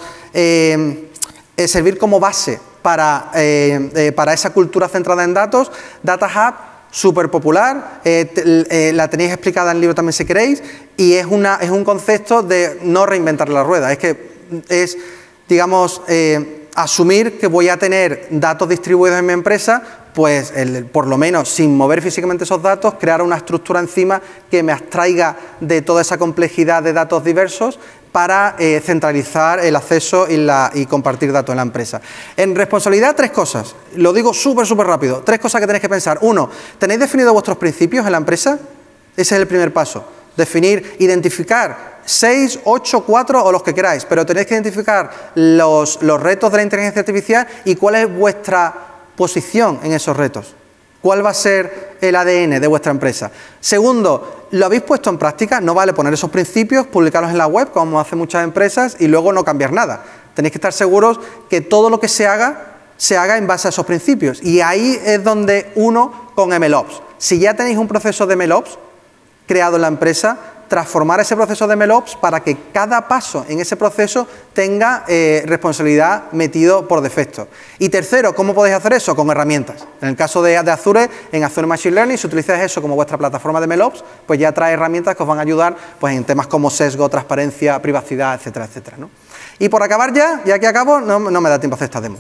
eh, eh, servir como base para, eh, eh, para esa cultura centrada en datos. Data Hub, súper popular, eh, eh, la tenéis explicada en el libro también si queréis, y es, una, es un concepto de no reinventar la rueda, es que es, digamos... Eh, asumir que voy a tener datos distribuidos en mi empresa, pues el, por lo menos sin mover físicamente esos datos, crear una estructura encima que me abstraiga de toda esa complejidad de datos diversos para eh, centralizar el acceso y, la, y compartir datos en la empresa. En responsabilidad, tres cosas. Lo digo súper, súper rápido. Tres cosas que tenéis que pensar. Uno, ¿tenéis definido vuestros principios en la empresa? Ese es el primer paso. Definir, identificar seis, ocho, cuatro o los que queráis, pero tenéis que identificar los, los retos de la inteligencia artificial y cuál es vuestra posición en esos retos. ¿Cuál va a ser el A D N de vuestra empresa? Segundo, ¿lo habéis puesto en práctica? No vale poner esos principios, publicarlos en la web, como hacen muchas empresas, y luego no cambiar nada. Tenéis que estar seguros que todo lo que se haga, se haga en base a esos principios. Y ahí es donde uno con MLOps. Si ya tenéis un proceso de MLOps creado en la empresa, transformar ese proceso de MLOps para que cada paso en ese proceso tenga eh, responsabilidad metido por defecto. Y tercero, ¿cómo podéis hacer eso? Con herramientas. En el caso de, de Azure, en Azure Machine Learning, si utilizáis eso como vuestra plataforma de MLOps, pues ya trae herramientas que os van a ayudar pues, en temas como sesgo, transparencia, privacidad, etcétera, etcétera, ¿no? Y por acabar ya, ya que acabo, no, no me da tiempo a hacer esta demo.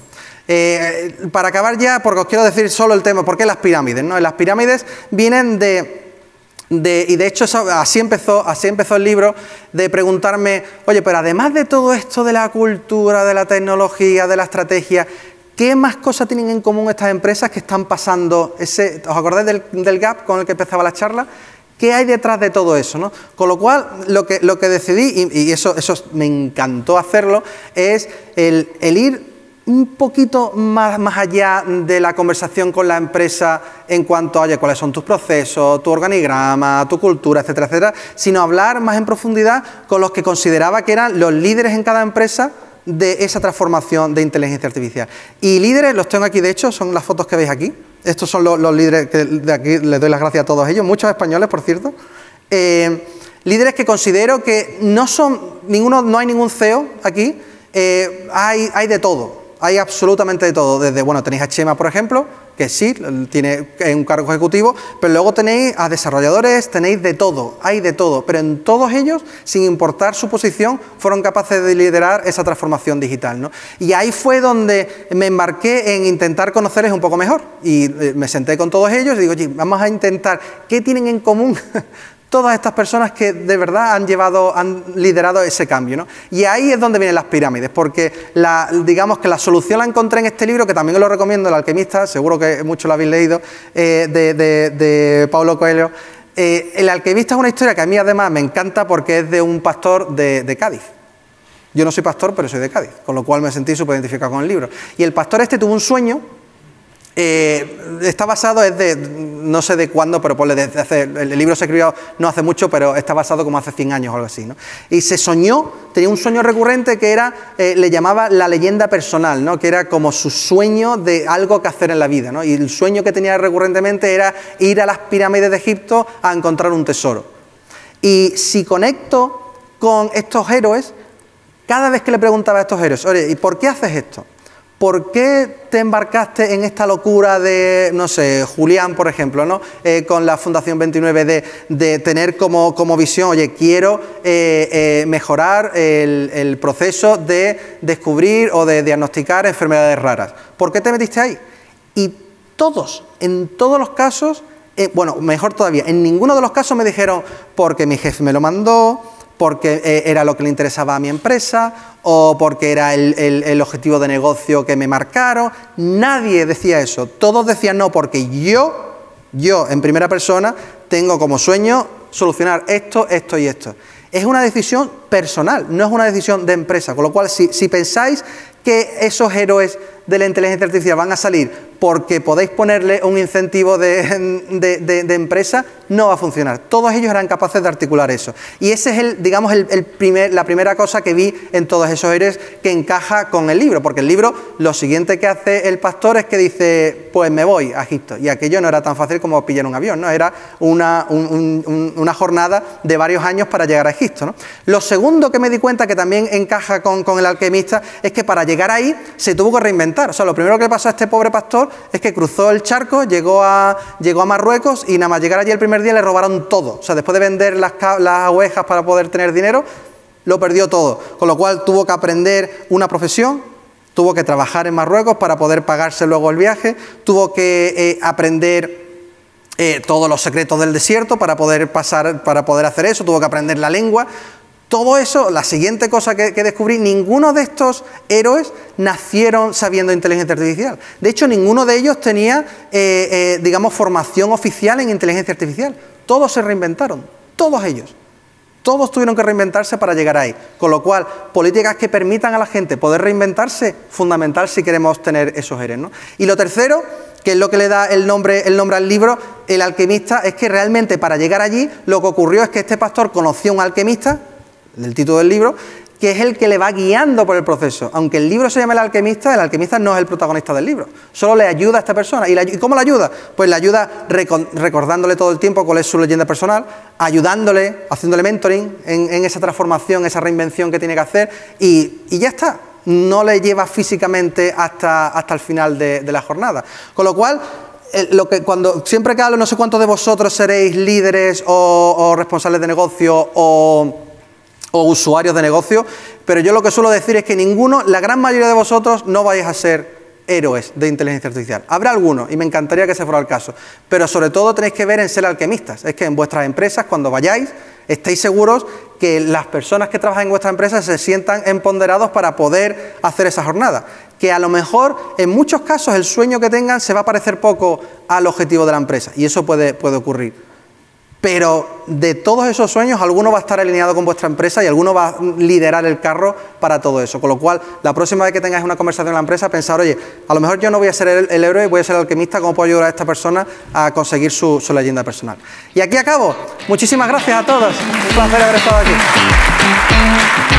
Eh, para acabar ya, porque os quiero decir solo el tema, ¿por qué las pirámides? ¿No? Las pirámides vienen de... De, y de hecho eso, así, empezó, así empezó el libro, de preguntarme, oye, pero además de todo esto de la cultura, de la tecnología, de la estrategia, ¿qué más cosas tienen en común estas empresas que están pasando? Ese, ¿os acordáis del, del gap con el que empezaba la charla? ¿Qué hay detrás de todo eso, ¿no? Con lo cual, lo que, lo que decidí, y, y eso, eso me encantó hacerlo, es el, el ir un poquito más, más allá de la conversación con la empresa en cuanto a, oye, cuáles son tus procesos, tu organigrama, tu cultura, etcétera, etcétera, sino hablar más en profundidad con los que consideraba que eran los líderes en cada empresa de esa transformación de inteligencia artificial. Y líderes, los tengo aquí, de hecho, son las fotos que veis aquí. Estos son los, los líderes que de aquí les doy las gracias a todos ellos, muchos españoles, por cierto. Eh, líderes que considero que no son, ninguno, no hay ningún C E O aquí, eh, hay, hay de todo, hay absolutamente de todo. Desde, bueno, tenéis a Chema, por ejemplo, que sí, tiene un cargo ejecutivo, pero luego tenéis a desarrolladores, tenéis de todo, hay de todo, pero en todos ellos, sin importar su posición, fueron capaces de liderar esa transformación digital, ¿no? Y ahí fue donde me embarqué en intentar conocerles un poco mejor, y me senté con todos ellos y digo, oye, vamos a intentar, ¿qué tienen en común todas estas personas que de verdad han llevado, han liderado ese cambio, ¿no? Y ahí es donde vienen las pirámides, porque la, digamos que la solución la encontré en este libro, que también os lo recomiendo, El alquimista, seguro que muchos lo habéis leído, eh, de, de, de Paulo Coelho. Eh, El alquimista es una historia que a mí además me encanta porque es de un pastor de, de Cádiz. Yo no soy pastor, pero soy de Cádiz, con lo cual me sentí súper identificado con el libro. Y el pastor este tuvo un sueño. Eh, está basado, es de, no sé de cuándo, pero ponle desde hace, el libro se escribió no hace mucho, pero está basado como hace cien años o algo así, ¿no? Y se soñó, tenía un sueño recurrente que era, eh, le llamaba la leyenda personal, ¿no? Que era como su sueño de algo que hacer en la vida, ¿no? Y el sueño que tenía recurrentemente era ir a las pirámides de Egipto a encontrar un tesoro. Y si conecto con estos héroes, cada vez que le preguntaba a estos héroes, oye, ¿y por qué haces esto? ¿Por qué te embarcaste en esta locura de, no sé, Julián, por ejemplo, ¿no? Eh, con la Fundación veintinueve, de, de tener como, como visión, oye, quiero eh, eh, mejorar el, el proceso de descubrir o de diagnosticar enfermedades raras? ¿Por qué te metiste ahí? Y todos, en todos los casos, eh, bueno, mejor todavía, en ninguno de los casos me dijeron, porque mi jefe me lo mandó, porque eh, era lo que le interesaba a mi empresa, o porque era el, el, el objetivo de negocio que me marcaron. Nadie decía eso. Todos decían no, porque yo, yo en primera persona, tengo como sueño solucionar esto, esto y esto. Es una decisión personal, no es una decisión de empresa. Con lo cual, si, si pensáis que esos héroes de la inteligencia artificial van a salir porque podéis ponerle un incentivo de, de, de, de empresa, no va a funcionar. Todos ellos eran capaces de articular eso. Y ese es, el, digamos, el, el primer, la primera cosa que vi en todos esos héroes que encaja con el libro. Porque el libro, lo siguiente que hace el pastor es que dice, pues me voy a Egipto. Y aquello no era tan fácil como pillar un avión, ¿no? Era una, un, un, una jornada de varios años para llegar a Egipto, ¿no? Lo segundo que me di cuenta que también encaja con, con el alquimista es que para llegar ahí se tuvo que reinventar. O sea, lo primero que le pasó a este pobre pastor es que cruzó el charco, llegó a, llegó a Marruecos y nada más llegar allí el primer día le robaron todo. O sea, después de vender las, las ovejas para poder tener dinero, lo perdió todo. Con lo cual tuvo que aprender una profesión, tuvo que trabajar en Marruecos para poder pagarse luego el viaje, tuvo que eh, aprender eh, todos los secretos del desierto para poder pasar, para poder hacer eso, tuvo que aprender la lengua. Todo eso, la siguiente cosa que, que descubrí, ninguno de estos héroes nacieron sabiendo inteligencia artificial. De hecho, ninguno de ellos tenía, eh, eh, digamos, formación oficial en inteligencia artificial. Todos se reinventaron, todos ellos. Todos tuvieron que reinventarse para llegar ahí. Con lo cual, políticas que permitan a la gente poder reinventarse, fundamental si queremos tener esos héroes, ¿no? Y lo tercero, que es lo que le da el nombre, el nombre al libro, El alquimista, es que realmente para llegar allí lo que ocurrió es que este pastor conoció a un alquimista, del título del libro, que es el que le va guiando por el proceso. Aunque el libro se llama El alquimista, el alquimista no es el protagonista del libro, solo le ayuda a esta persona. ¿Y, la, ¿y cómo le ayuda? Pues le ayuda recordándole todo el tiempo cuál es su leyenda personal, ayudándole, haciéndole mentoring en, en esa transformación, esa reinvención que tiene que hacer, y, y ya está. No le lleva físicamente hasta, hasta el final de, de la jornada. Con lo cual, eh, lo que cuando siempre que hablo, no sé cuántos de vosotros seréis líderes o, o responsables de negocio o... o usuarios de negocio, pero yo lo que suelo decir es que ninguno, la gran mayoría de vosotros no vais a ser héroes de inteligencia artificial. Habrá algunos, y me encantaría que ese fuera el caso, pero sobre todo tenéis que ver en ser alquimistas. Es que en vuestras empresas, cuando vayáis, estéis seguros que las personas que trabajan en vuestras empresas se sientan empoderados para poder hacer esa jornada. Que a lo mejor, en muchos casos, el sueño que tengan se va a parecer poco al objetivo de la empresa, y eso puede, puede ocurrir. Pero de todos esos sueños, alguno va a estar alineado con vuestra empresa y alguno va a liderar el carro para todo eso. Con lo cual, la próxima vez que tengáis una conversación en la empresa, pensar, oye, a lo mejor yo no voy a ser el, el héroe, voy a ser el alquimista, ¿cómo puedo ayudar a esta persona a conseguir su, su leyenda personal? Y aquí acabo. Muchísimas gracias a todos. Un placer haber estado aquí.